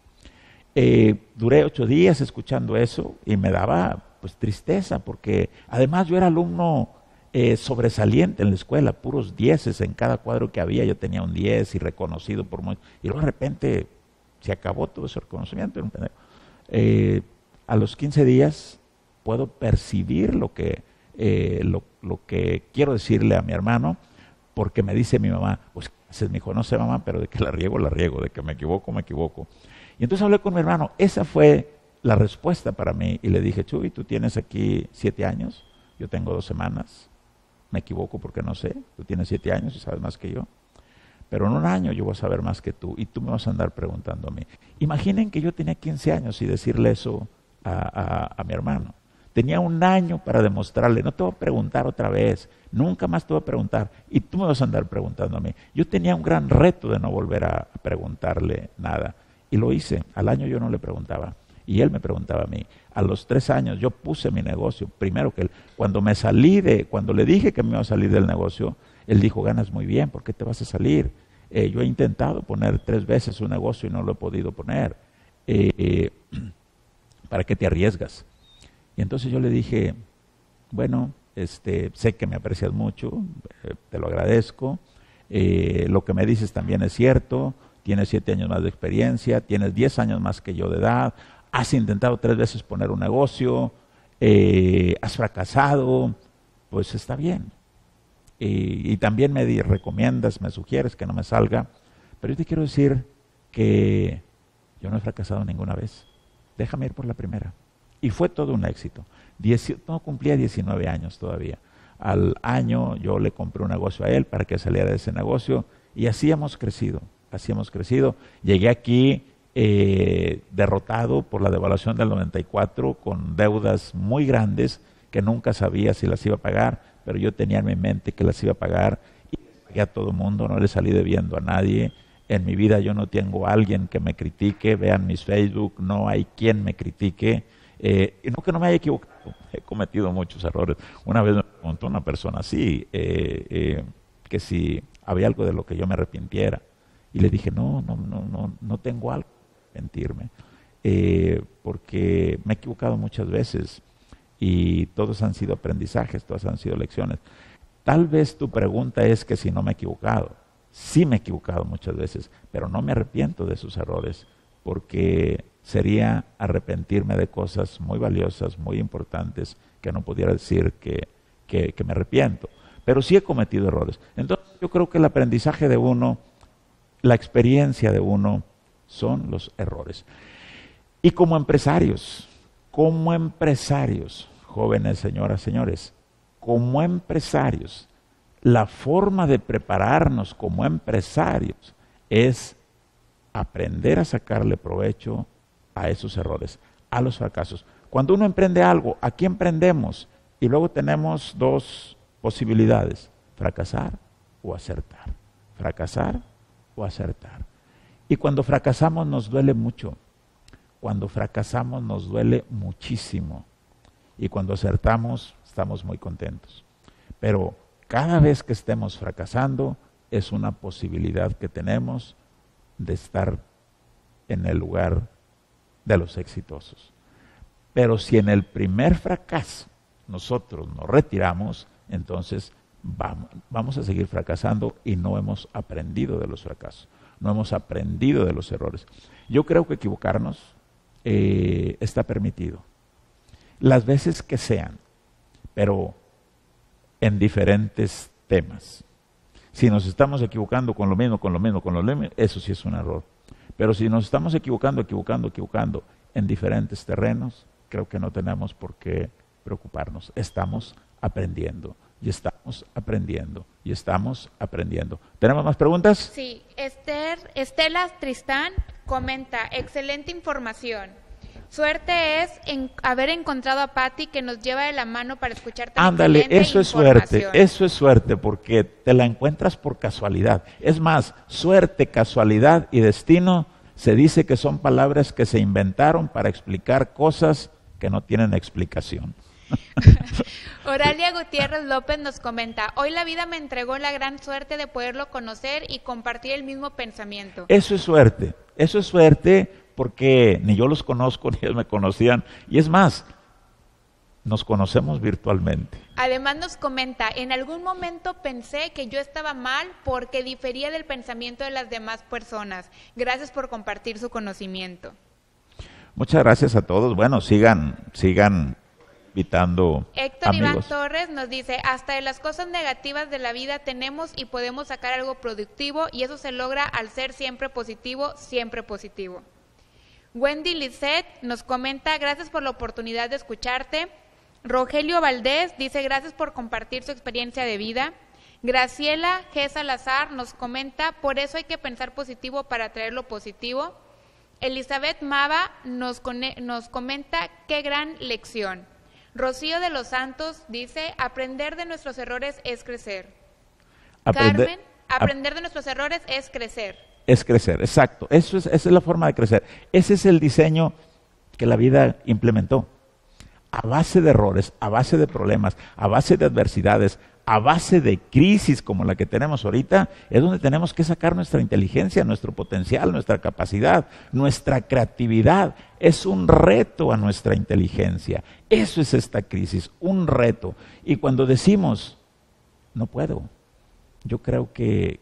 Eh, duré ocho días escuchando eso y me daba pues tristeza porque además yo era alumno eh, sobresaliente en la escuela, puros dieces en cada cuadro que había. Yo tenía un diez y reconocido por mucho. Y luego de repente se acabó todo ese reconocimiento. Era un pendejo. Eh, a los quince días puedo percibir lo que, eh, lo, lo que quiero decirle a mi hermano, porque me dice mi mamá, pues mi hijo, no sé mamá, pero de que la riego, la riego, de que me equivoco, me equivoco. Y entonces hablé con mi hermano, esa fue la respuesta para mí, y le dije, Chuy, tú tienes aquí siete años, yo tengo dos semanas, me equivoco porque no sé, tú tienes siete años y sabes más que yo, pero en un año yo voy a saber más que tú, y tú me vas a andar preguntando a mí. Imaginen que yo tenía quince años y decirle eso a, a, a mi hermano. Tenía un año para demostrarle, no te voy a preguntar otra vez, nunca más te voy a preguntar, y tú me vas a andar preguntando a mí. Yo tenía un gran reto de no volver a, a preguntarle nada, y lo hice. Al año yo no le preguntaba, y él me preguntaba a mí. A los tres años yo puse mi negocio, primero que él. Cuando me salí de, cuando le dije que me iba a salir del negocio, él dijo, ganas muy bien, ¿por qué te vas a salir? Eh, yo he intentado poner tres veces un negocio y no lo he podido poner. Eh, eh, ¿Para qué te arriesgas? Y entonces yo le dije, bueno, este, sé que me aprecias mucho, eh, te lo agradezco, eh, lo que me dices también es cierto, tienes siete años más de experiencia, tienes diez años más que yo de edad, has intentado tres veces poner un negocio, eh, has fracasado, pues está bien. Y, y también me di, recomiendas, me sugieres que no me salga, pero yo te quiero decir que yo no he fracasado ninguna vez, déjame ir por la primera. Y fue todo un éxito. Dieci- no cumplía diecinueve años todavía. Al año yo le compré un negocio a él para que saliera de ese negocio y así hemos crecido, así hemos crecido. Llegué aquí eh, derrotado por la devaluación del noventa y cuatro con deudas muy grandes que nunca sabía si las iba a pagar, pero yo tenía en mi mente que las iba a pagar y pagué a todo el mundo, no le salí debiendo a nadie. En mi vida yo no tengo a alguien que me critique, vean mis Facebook, no hay quien me critique. Eh, y no que no me haya equivocado, he cometido muchos errores. Una vez me preguntó una persona así, eh, eh, que si había algo de lo que yo me arrepintiera. Y le dije, no, no, no, no, no tengo algo que arrepentirme, eh, porque me he equivocado muchas veces y todos han sido aprendizajes, todas han sido lecciones. Tal vez tu pregunta es que si no me he equivocado. Sí me he equivocado muchas veces, pero no me arrepiento de esos errores, porque sería arrepentirme de cosas muy valiosas, muy importantes, que no pudiera decir que, que, que me arrepiento. Pero sí he cometido errores. Entonces yo creo que el aprendizaje de uno, la experiencia de uno, son los errores. Y como empresarios, como empresarios, jóvenes, señoras, señores, como empresarios, la forma de prepararnos como empresarios es aprender a sacarle provecho a esos errores, a los fracasos. Cuando uno emprende algo, aquí emprendemos y luego tenemos dos posibilidades, fracasar o acertar, fracasar o acertar. Y cuando fracasamos nos duele mucho, cuando fracasamos nos duele muchísimo y cuando acertamos estamos muy contentos. Pero cada vez que estemos fracasando es una posibilidad que tenemos de estar en el lugar de los exitosos. Pero si en el primer fracaso nosotros nos retiramos, entonces vamos, vamos a seguir fracasando y no hemos aprendido de los fracasos, no hemos aprendido de los errores. Yo creo que equivocarnos eh, está permitido, las veces que sean, pero en diferentes temas. Si nos estamos equivocando con lo mismo, con lo mismo, con lo mismo, eso sí es un error. Pero si nos estamos equivocando, equivocando, equivocando en diferentes terrenos, creo que no tenemos por qué preocuparnos. Estamos aprendiendo, y estamos aprendiendo, y estamos aprendiendo. ¿Tenemos más preguntas? Sí, Esther, Estela Tristán comenta, excelente información. Suerte es en haber encontrado a Patti que nos lleva de la mano para escuchar tan Ándale, excelente eso es suerte, información. eso es suerte, porque te la encuentras por casualidad. Es más, suerte, casualidad y destino, se dice que son palabras que se inventaron para explicar cosas que no tienen explicación. Oralia Gutiérrez López nos comenta, hoy la vida me entregó la gran suerte de poderlo conocer y compartir el mismo pensamiento. Eso es suerte, eso es suerte porque ni yo los conozco, ni ellos me conocían. Y es más, nos conocemos virtualmente. Además nos comenta, en algún momento pensé que yo estaba mal porque difería del pensamiento de las demás personas. Gracias por compartir su conocimiento. Muchas gracias a todos. Bueno, sigan, sigan invitando Héctor amigos. Iván Torres nos dice, hasta de las cosas negativas de la vida tenemos y podemos sacar algo productivo y eso se logra al ser siempre positivo, siempre positivo. Wendy Lisset nos comenta, gracias por la oportunidad de escucharte. Rogelio Valdés dice, gracias por compartir su experiencia de vida. Graciela G. Salazar nos comenta, por eso hay que pensar positivo para atraer lo positivo. Elizabeth Mava nos, nos comenta, qué gran lección. Rocío de los Santos dice, aprender de nuestros errores es crecer. Aprende, Carmen, aprender de nuestros errores es crecer. Es crecer, exacto. Eso es, esa es la forma de crecer. Ese es el diseño que la vida implementó. A base de errores, a base de problemas, a base de adversidades, a base de crisis como la que tenemos ahorita, es donde tenemos que sacar nuestra inteligencia, nuestro potencial, nuestra capacidad, nuestra creatividad. Es un reto a nuestra inteligencia. Eso es esta crisis, un reto. Y cuando decimos, no puedo, yo creo que,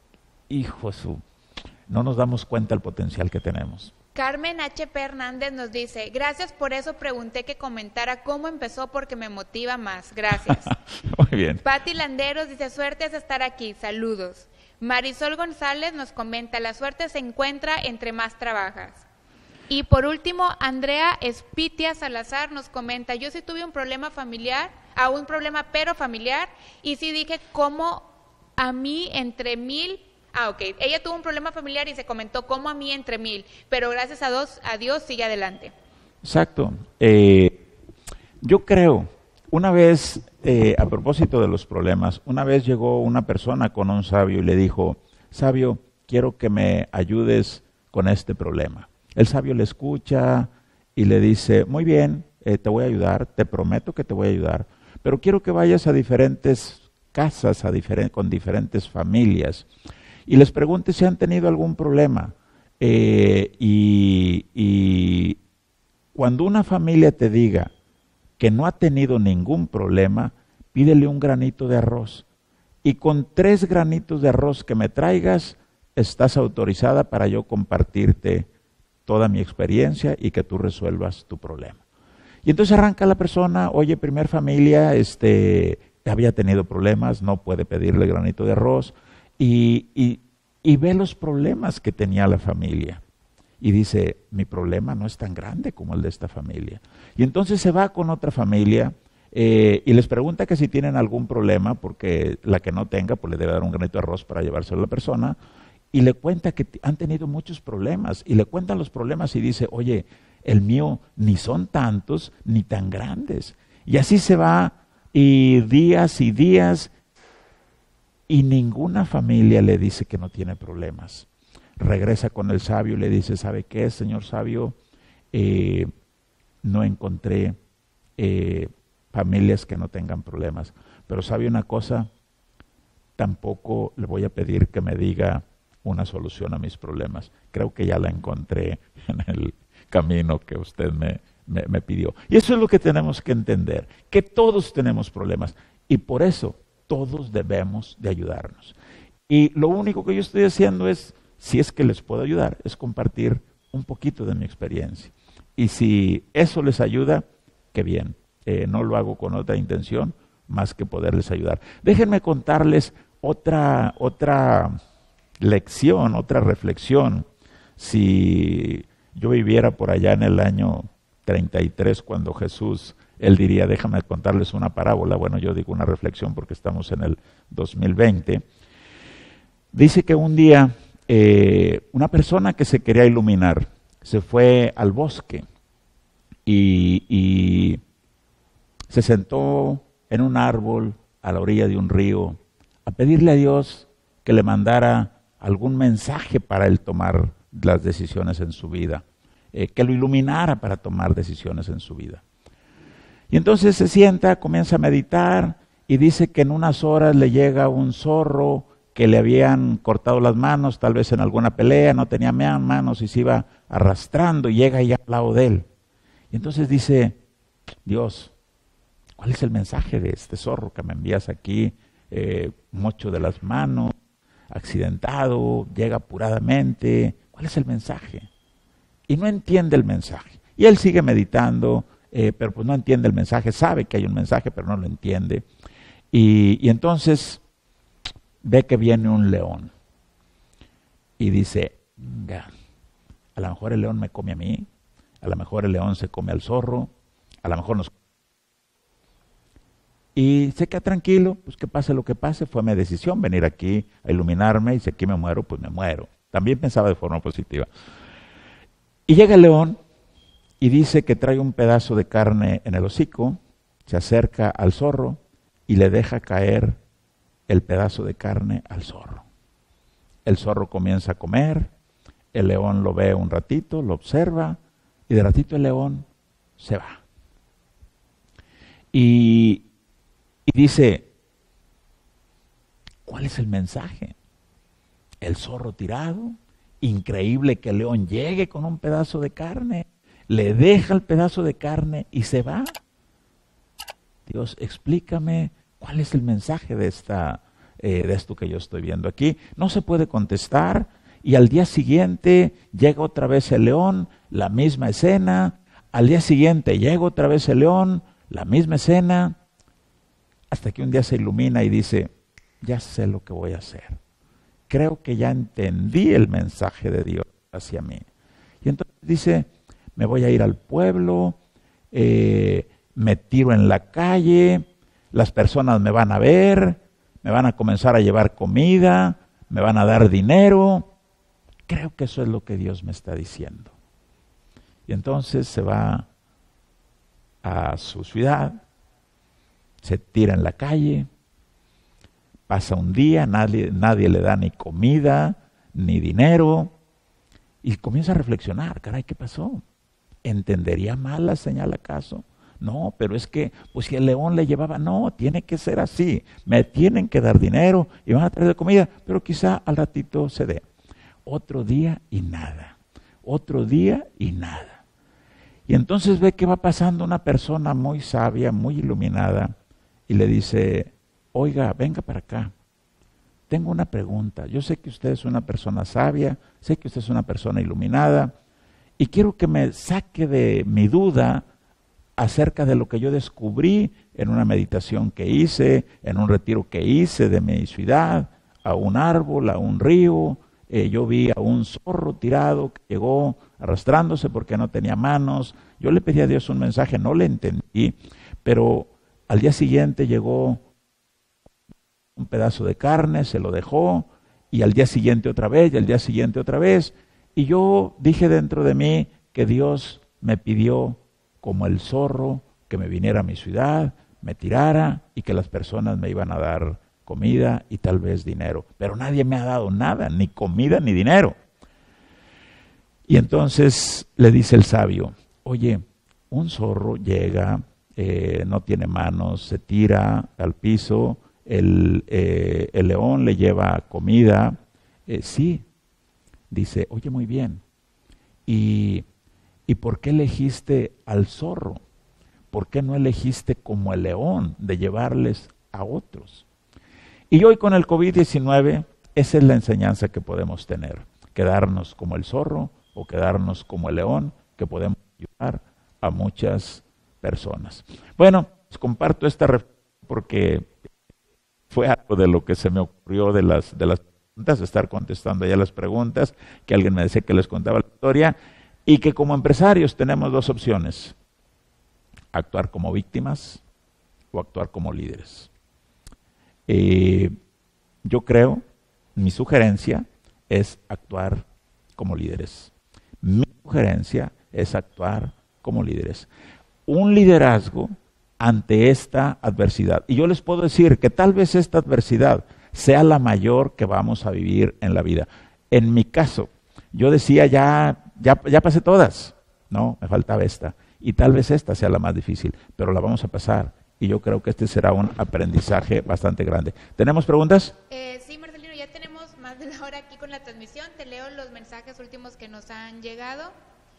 hijo su... no nos damos cuenta del potencial que tenemos. Carmen H P Hernández nos dice, gracias por eso pregunté que comentara cómo empezó porque me motiva más. Gracias. Muy bien. Patti Landeros dice, suerte es estar aquí. Saludos. Marisol González nos comenta, la suerte se encuentra entre más trabajas. Y por último, Andrea Espitia Salazar nos comenta, yo sí tuve un problema familiar, a un problema pero familiar, y sí dije cómo a mí entre mil... Ah, ok. Ella tuvo un problema familiar y se comentó cómo a mí entre mil, pero gracias a Dios, a Dios sigue adelante. Exacto. Eh, yo creo, una vez, eh, a propósito de los problemas, una vez llegó una persona con un sabio y le dijo, sabio, quiero que me ayudes con este problema. El sabio le escucha y le dice, muy bien, eh, te voy a ayudar, te prometo que te voy a ayudar, pero quiero que vayas a diferentes casas, a diferen- con diferentes familias, y les pregunte si han tenido algún problema. Eh, y, y cuando una familia te diga que no ha tenido ningún problema, pídele un granito de arroz. Y con tres granitos de arroz que me traigas, estás autorizada para yo compartirte toda mi experiencia y que tú resuelvas tu problema. Y entonces arranca la persona, oye, primer familia, este, había tenido problemas, no puede pedirle granito de arroz. Y, y, y ve los problemas que tenía la familia. Y dice, mi problema no es tan grande como el de esta familia. Y entonces se va con otra familia eh, y les pregunta que si tienen algún problema, porque la que no tenga, pues le debe dar un granito de arroz para llevárselo a la persona. Y le cuenta que han tenido muchos problemas. Y le cuentan los problemas y dice, oye, el mío ni son tantos ni tan grandes. Y así se va y días y días. Y ninguna familia le dice que no tiene problemas. Regresa con el sabio y le dice, ¿sabe qué, señor sabio? Eh, no encontré eh, familias que no tengan problemas. Pero ¿sabe una cosa? Tampoco le voy a pedir que me diga una solución a mis problemas. Creo que ya la encontré en el camino que usted me, me, me pidió. Y eso es lo que tenemos que entender, que todos tenemos problemas. Y por eso todos debemos de ayudarnos. Y lo único que yo estoy haciendo es, si es que les puedo ayudar, es compartir un poquito de mi experiencia. Y si eso les ayuda, qué bien. Eh, no lo hago con otra intención más que poderles ayudar. Déjenme contarles otra, otra lección, otra reflexión. Si yo viviera por allá en el año treinta y tres, cuando Jesús... Él diría, déjame contarles una parábola. Bueno, yo digo una reflexión porque estamos en el dos mil veinte. Dice que un día eh, una persona que se quería iluminar se fue al bosque y, y se sentó en un árbol a la orilla de un río a pedirle a Dios que le mandara algún mensaje para él tomar las decisiones en su vida, eh, que lo iluminara para tomar decisiones en su vida. Y entonces se sienta, comienza a meditar y dice que en unas horas le llega un zorro que le habían cortado las manos, tal vez en alguna pelea, no tenía manos y se iba arrastrando y llega ahí al lado de él. Y entonces dice, Dios, ¿cuál es el mensaje de este zorro que me envías aquí? Eh, mocho de las manos, accidentado, llega apuradamente. ¿Cuál es el mensaje? Y no entiende el mensaje. Y él sigue meditando, eh, pero pues no entiende el mensaje, sabe que hay un mensaje, pero no lo entiende. Y, y entonces ve que viene un león. Y dice, venga, a lo mejor el león me come a mí, a lo mejor el león se come al zorro, a lo mejor nos... Y se queda tranquilo, pues que pase lo que pase, fue mi decisión venir aquí a iluminarme y si aquí me muero, pues me muero. También pensaba de forma positiva. Y llega el león y dice que trae un pedazo de carne en el hocico, se acerca al zorro y le deja caer el pedazo de carne al zorro. El zorro comienza a comer, el león lo ve un ratito, lo observa y de ratito el león se va. Y, y dice, ¿cuál es el mensaje? El zorro tirado, increíble que el león llegue con un pedazo de carne, le deja el pedazo de carne y se va. Dios, explícame cuál es el mensaje de, esta, eh, de esto que yo estoy viendo aquí. No se puede contestar y al día siguiente llega otra vez el león, la misma escena. Al día siguiente llega otra vez el león, la misma escena. Hasta que un día se ilumina y dice, ya sé lo que voy a hacer. Creo que ya entendí el mensaje de Dios hacia mí. Y entonces dice, me voy a ir al pueblo, eh, me tiro en la calle, las personas me van a ver, me van a comenzar a llevar comida, me van a dar dinero. Creo que eso es lo que Dios me está diciendo. Y entonces se va a su ciudad, se tira en la calle, pasa un día, nadie, nadie le da ni comida, ni dinero, y comienza a reflexionar, caray, ¿qué pasó? ¿Entendería mal la señal acaso? No, pero es que, pues si el león le llevaba, no, tiene que ser así, me tienen que dar dinero y van a traer comida, pero quizá al ratito se dé. Otro día y nada, otro día y nada. Y entonces ve que va pasando una persona muy sabia, muy iluminada, y le dice, oiga, venga para acá, tengo una pregunta, yo sé que usted es una persona sabia, sé que usted es una persona iluminada, y quiero que me saque de mi duda acerca de lo que yo descubrí en una meditación que hice, en un retiro que hice de mi ciudad, a un árbol, a un río. Eh, yo vi a un zorro tirado que llegó arrastrándose porque no tenía manos. Yo le pedí a Dios un mensaje, no le entendí, pero al día siguiente llegó un pedazo de carne, se lo dejó, y al día siguiente otra vez, y al día siguiente otra vez. Y yo dije dentro de mí que Dios me pidió, como el zorro, que me viniera a mi ciudad, me tirara y que las personas me iban a dar comida y tal vez dinero. Pero nadie me ha dado nada, ni comida ni dinero. Y entonces le dice el sabio, oye, un zorro llega, eh, no tiene manos, se tira al piso, el, eh, el león le lleva comida. Eh, sí, dice, oye, muy bien. Y... ¿Y por qué elegiste al zorro? ¿Por qué no elegiste como el león de llevarles a otros? Y hoy con el COVID diecinueve, esa es la enseñanza que podemos tener. Quedarnos como el zorro o quedarnos como el león, que podemos ayudar a muchas personas. Bueno, les comparto esta reflexión porque fue algo de lo que se me ocurrió de las, de las preguntas, estar contestando ya las preguntas, que alguien me decía que les contaba la historia. Y que como empresarios tenemos dos opciones, actuar como víctimas o actuar como líderes. Eh, yo creo, mi sugerencia es actuar como líderes. Mi sugerencia es actuar como líderes. Un liderazgo ante esta adversidad. Y yo les puedo decir que tal vez esta adversidad sea la mayor que vamos a vivir en la vida. En mi caso, yo decía, ya, ya, ya pasé todas. No, me faltaba esta. Y tal vez esta sea la más difícil, pero la vamos a pasar. Y yo creo que este será un aprendizaje bastante grande. ¿Tenemos preguntas? Eh, sí, Marcelino, ya tenemos más de la hora aquí con la transmisión. Te leo los mensajes últimos que nos han llegado.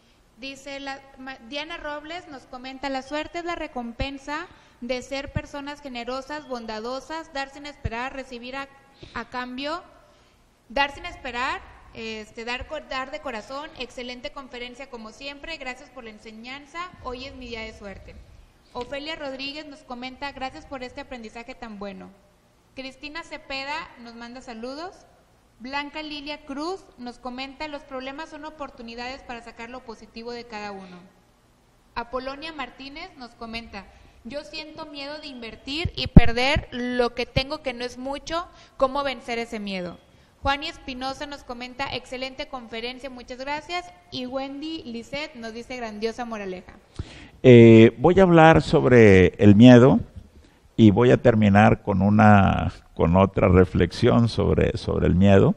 Dice la, Diana Robles nos comenta, la suerte es la recompensa de ser personas generosas, bondadosas, dar sin esperar, recibir a, a cambio, dar sin esperar, este, dar, dar de corazón. Excelente conferencia como siempre, gracias por la enseñanza, hoy es mi día de suerte. Ofelia Rodríguez nos comenta, gracias por este aprendizaje tan bueno. Cristina Cepeda nos manda saludos. Blanca Lilia Cruz nos comenta, los problemas son oportunidades para sacar lo positivo de cada uno. Apolonia Martínez nos comenta, yo siento miedo de invertir y perder lo que tengo que no es mucho, ¿cómo vencer ese miedo? Juani Espinosa nos comenta, excelente conferencia, muchas gracias. Y Wendy Lisset nos dice, grandiosa moraleja. Eh, voy a hablar sobre el miedo y voy a terminar con una, con otra reflexión sobre, sobre el miedo,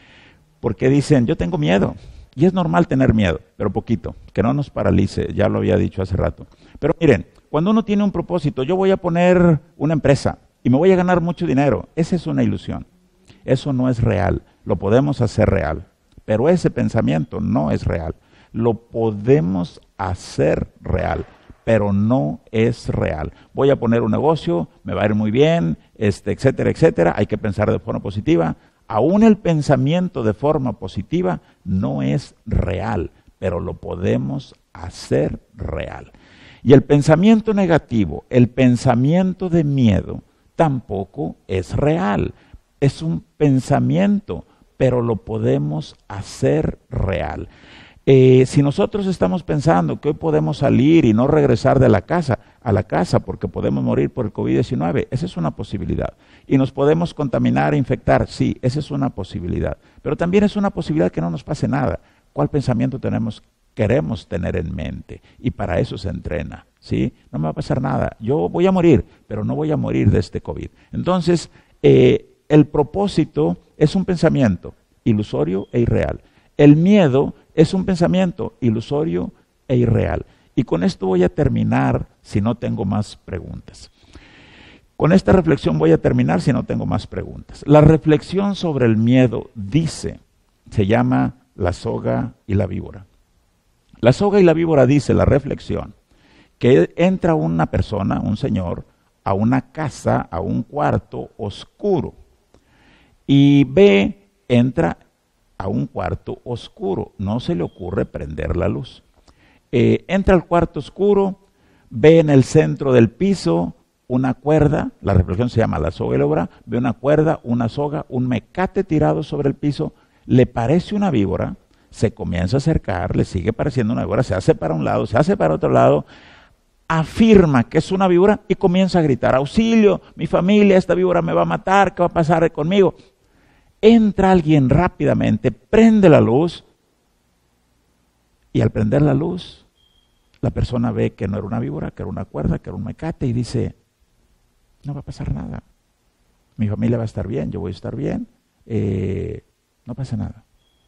porque dicen, yo tengo miedo, y es normal tener miedo, pero poquito, que no nos paralice, ya lo había dicho hace rato. Pero miren, cuando uno tiene un propósito, yo voy a poner una empresa y me voy a ganar mucho dinero, esa es una ilusión, eso no es real, lo podemos hacer real, pero ese pensamiento no es real, lo podemos hacer real, pero no es real. Voy a poner un negocio, me va a ir muy bien, este, etcétera, etcétera. Hay que pensar de forma positiva. Aún el pensamiento de forma positiva no es real, pero lo podemos hacer real. Y el pensamiento negativo, el pensamiento de miedo, tampoco es real. Es un pensamiento, pero lo podemos hacer real. Eh, si nosotros estamos pensando que hoy podemos salir y no regresar de la casa a la casa porque podemos morir por el COVID diecinueve, esa es una posibilidad. Y nos podemos contaminar e infectar, sí, esa es una posibilidad. Pero también es una posibilidad que no nos pase nada. ¿Cuál pensamiento tenemos, queremos tener en mente? Y para eso se entrena, ¿sí? No me va a pasar nada. Yo voy a morir, pero no voy a morir de este COVID. Entonces, eh, el propósito es un pensamiento ilusorio e irreal. El miedo es un pensamiento ilusorio e irreal. Y con esto voy a terminar si no tengo más preguntas. Con esta reflexión voy a terminar si no tengo más preguntas. La reflexión sobre el miedo dice, se llama la soga y la víbora. La soga y la víbora dice, la reflexión, que entra una persona, un señor, a una casa, a un cuarto oscuro. Y ve, entra a un cuarto oscuro, no se le ocurre prender la luz. Eh, entra al cuarto oscuro, ve en el centro del piso una cuerda, la reflexión se llama la soga y la víbora, ve una cuerda, una soga, un mecate tirado sobre el piso, le parece una víbora, se comienza a acercar, le sigue pareciendo una víbora, se hace para un lado, se hace para otro lado, afirma que es una víbora y comienza a gritar, auxilio, mi familia, esta víbora me va a matar, ¿qué va a pasar conmigo? Entra alguien rápidamente, prende la luz y al prender la luz, la persona ve que no era una víbora, que era una cuerda, que era un mecate y dice, no va a pasar nada. Mi familia va a estar bien, yo voy a estar bien, eh, no pasa nada.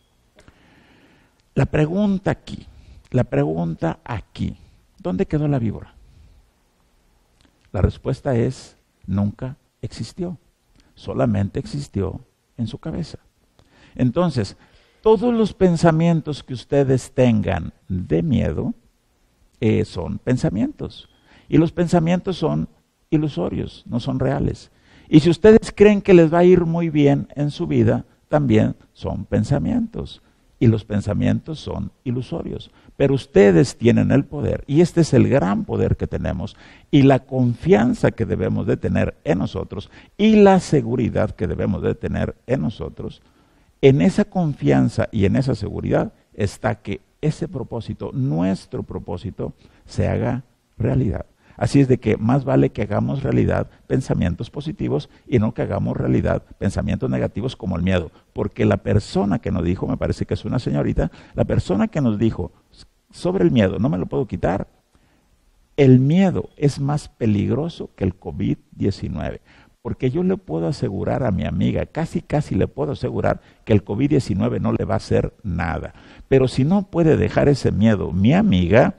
La pregunta aquí, la pregunta aquí, ¿dónde quedó la víbora? La respuesta es, nunca existió, solamente existió en su cabeza. Entonces, todos los pensamientos que ustedes tengan de miedo eh, son pensamientos. Y los pensamientos son ilusorios, no son reales. Y si ustedes creen que les va a ir muy bien en su vida, también son pensamientos. Y los pensamientos son ilusorios. Pero ustedes tienen el poder, y este es el gran poder que tenemos, y la confianza que debemos de tener en nosotros, y la seguridad que debemos de tener en nosotros. En esa confianza y en esa seguridad está que ese propósito, nuestro propósito, se haga realidad. Así es de que más vale que hagamos realidad pensamientos positivos y no que hagamos realidad pensamientos negativos como el miedo. Porque la persona que nos dijo, me parece que es una señorita, la persona que nos dijo sobre el miedo, no me lo puedo quitar. El miedo es más peligroso que el COVID diecinueve, porque yo le puedo asegurar a mi amiga, casi casi le puedo asegurar que el COVID diecinueve no le va a hacer nada. Pero si no puede dejar ese miedo mi amiga,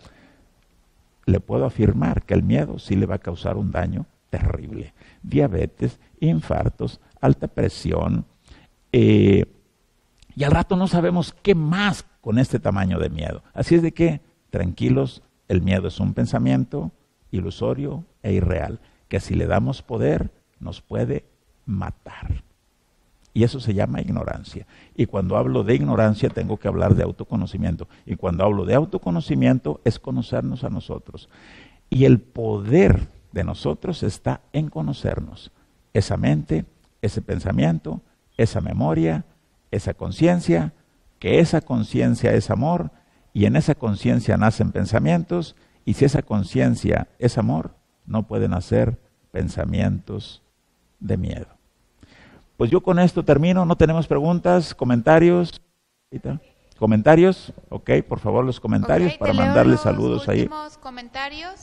le puedo afirmar que el miedo sí le va a causar un daño terrible. Diabetes, infartos, alta presión, eh, y al rato no sabemos qué más con este tamaño de miedo. Así es de que, tranquilos, el miedo es un pensamiento ilusorio e irreal, que si le damos poder, nos puede matar. Y eso se llama ignorancia. Y cuando hablo de ignorancia, tengo que hablar de autoconocimiento. Y cuando hablo de autoconocimiento, es conocernos a nosotros. Y el poder de nosotros está en conocernos. Esa mente, ese pensamiento, esa memoria, esa conciencia, que esa conciencia es amor, y en esa conciencia nacen pensamientos, y si esa conciencia es amor, no pueden nacer pensamientos de miedo. Pues yo con esto termino. ¿No tenemos preguntas, comentarios? ¿Comentarios? Ok, por favor los comentarios okay, para mandarles saludos ahí. Últimos comentarios.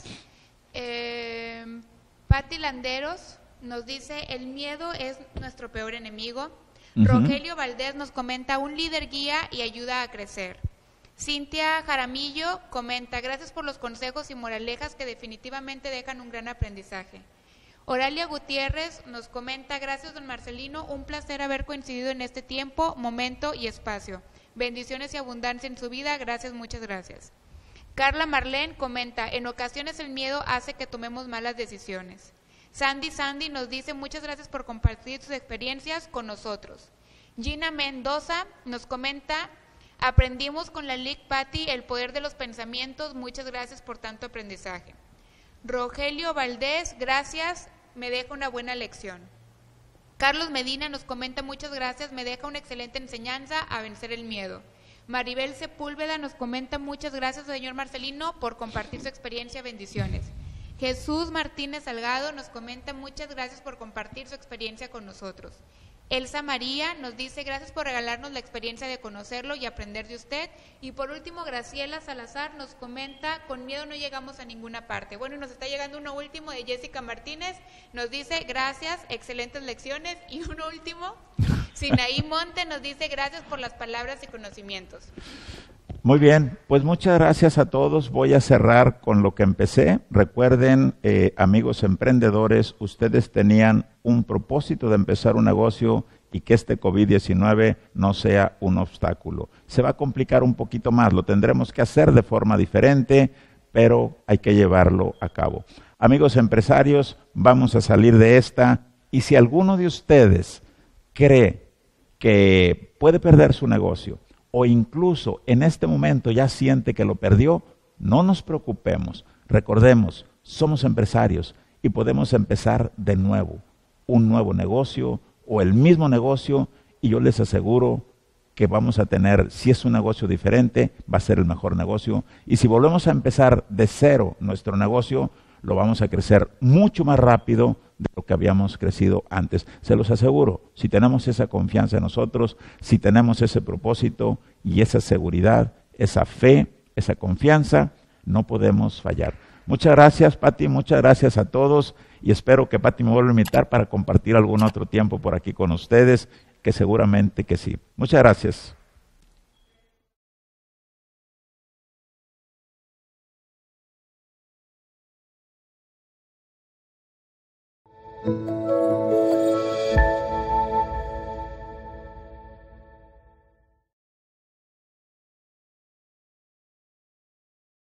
Eh, Patti Landeros nos dice, el miedo es nuestro peor enemigo. Uh-huh. Rogelio Valdés nos comenta, un líder guía y ayuda a crecer. Cintia Jaramillo comenta, gracias por los consejos y moralejas que definitivamente dejan un gran aprendizaje. Oralia Gutiérrez nos comenta, gracias don Marcelino, un placer haber coincidido en este tiempo, momento y espacio. Bendiciones y abundancia en su vida, gracias, muchas gracias. Carla Marlene comenta, en ocasiones el miedo hace que tomemos malas decisiones. Sandy Sandy nos dice, muchas gracias por compartir sus experiencias con nosotros. Gina Mendoza nos comenta, aprendimos con la Lic Patti el poder de los pensamientos, muchas gracias por tanto aprendizaje. Rogelio Valdés, gracias, me deja una buena lección. Carlos Medina nos comenta, muchas gracias, me deja una excelente enseñanza a vencer el miedo. Maribel Sepúlveda nos comenta, muchas gracias señor Marcelino por compartir su experiencia, bendiciones. Jesús Martínez Salgado nos comenta, muchas gracias por compartir su experiencia con nosotros. Elsa María nos dice, gracias por regalarnos la experiencia de conocerlo y aprender de usted. Y por último, Graciela Salazar nos comenta, con miedo no llegamos a ninguna parte. Bueno, y nos está llegando uno último de Jessica Martínez, nos dice, gracias, excelentes lecciones. Y uno último, Sinaí Monte nos dice, gracias por las palabras y conocimientos. Muy bien, pues muchas gracias a todos. Voy a cerrar con lo que empecé. Recuerden, eh, amigos emprendedores, ustedes tenían un propósito de empezar un negocio y que este COVID diecinueve no sea un obstáculo. Se va a complicar un poquito más, lo tendremos que hacer de forma diferente, pero hay que llevarlo a cabo. Amigos empresarios, vamos a salir de esta, y si alguno de ustedes cree que puede perder su negocio, o incluso en este momento ya siente que lo perdió, no nos preocupemos. Recordemos, somos empresarios y podemos empezar de nuevo, un nuevo negocio o el mismo negocio, y yo les aseguro que vamos a tener, si es un negocio diferente, va a ser el mejor negocio, y si volvemos a empezar de cero nuestro negocio, lo vamos a crecer mucho más rápido de lo que habíamos crecido antes. Se los aseguro, si tenemos esa confianza en nosotros, si tenemos ese propósito y esa seguridad, esa fe, esa confianza, no podemos fallar. Muchas gracias, Patti, muchas gracias a todos, y espero que Patti me vuelva a invitar para compartir algún otro tiempo por aquí con ustedes, que seguramente que sí. Muchas gracias.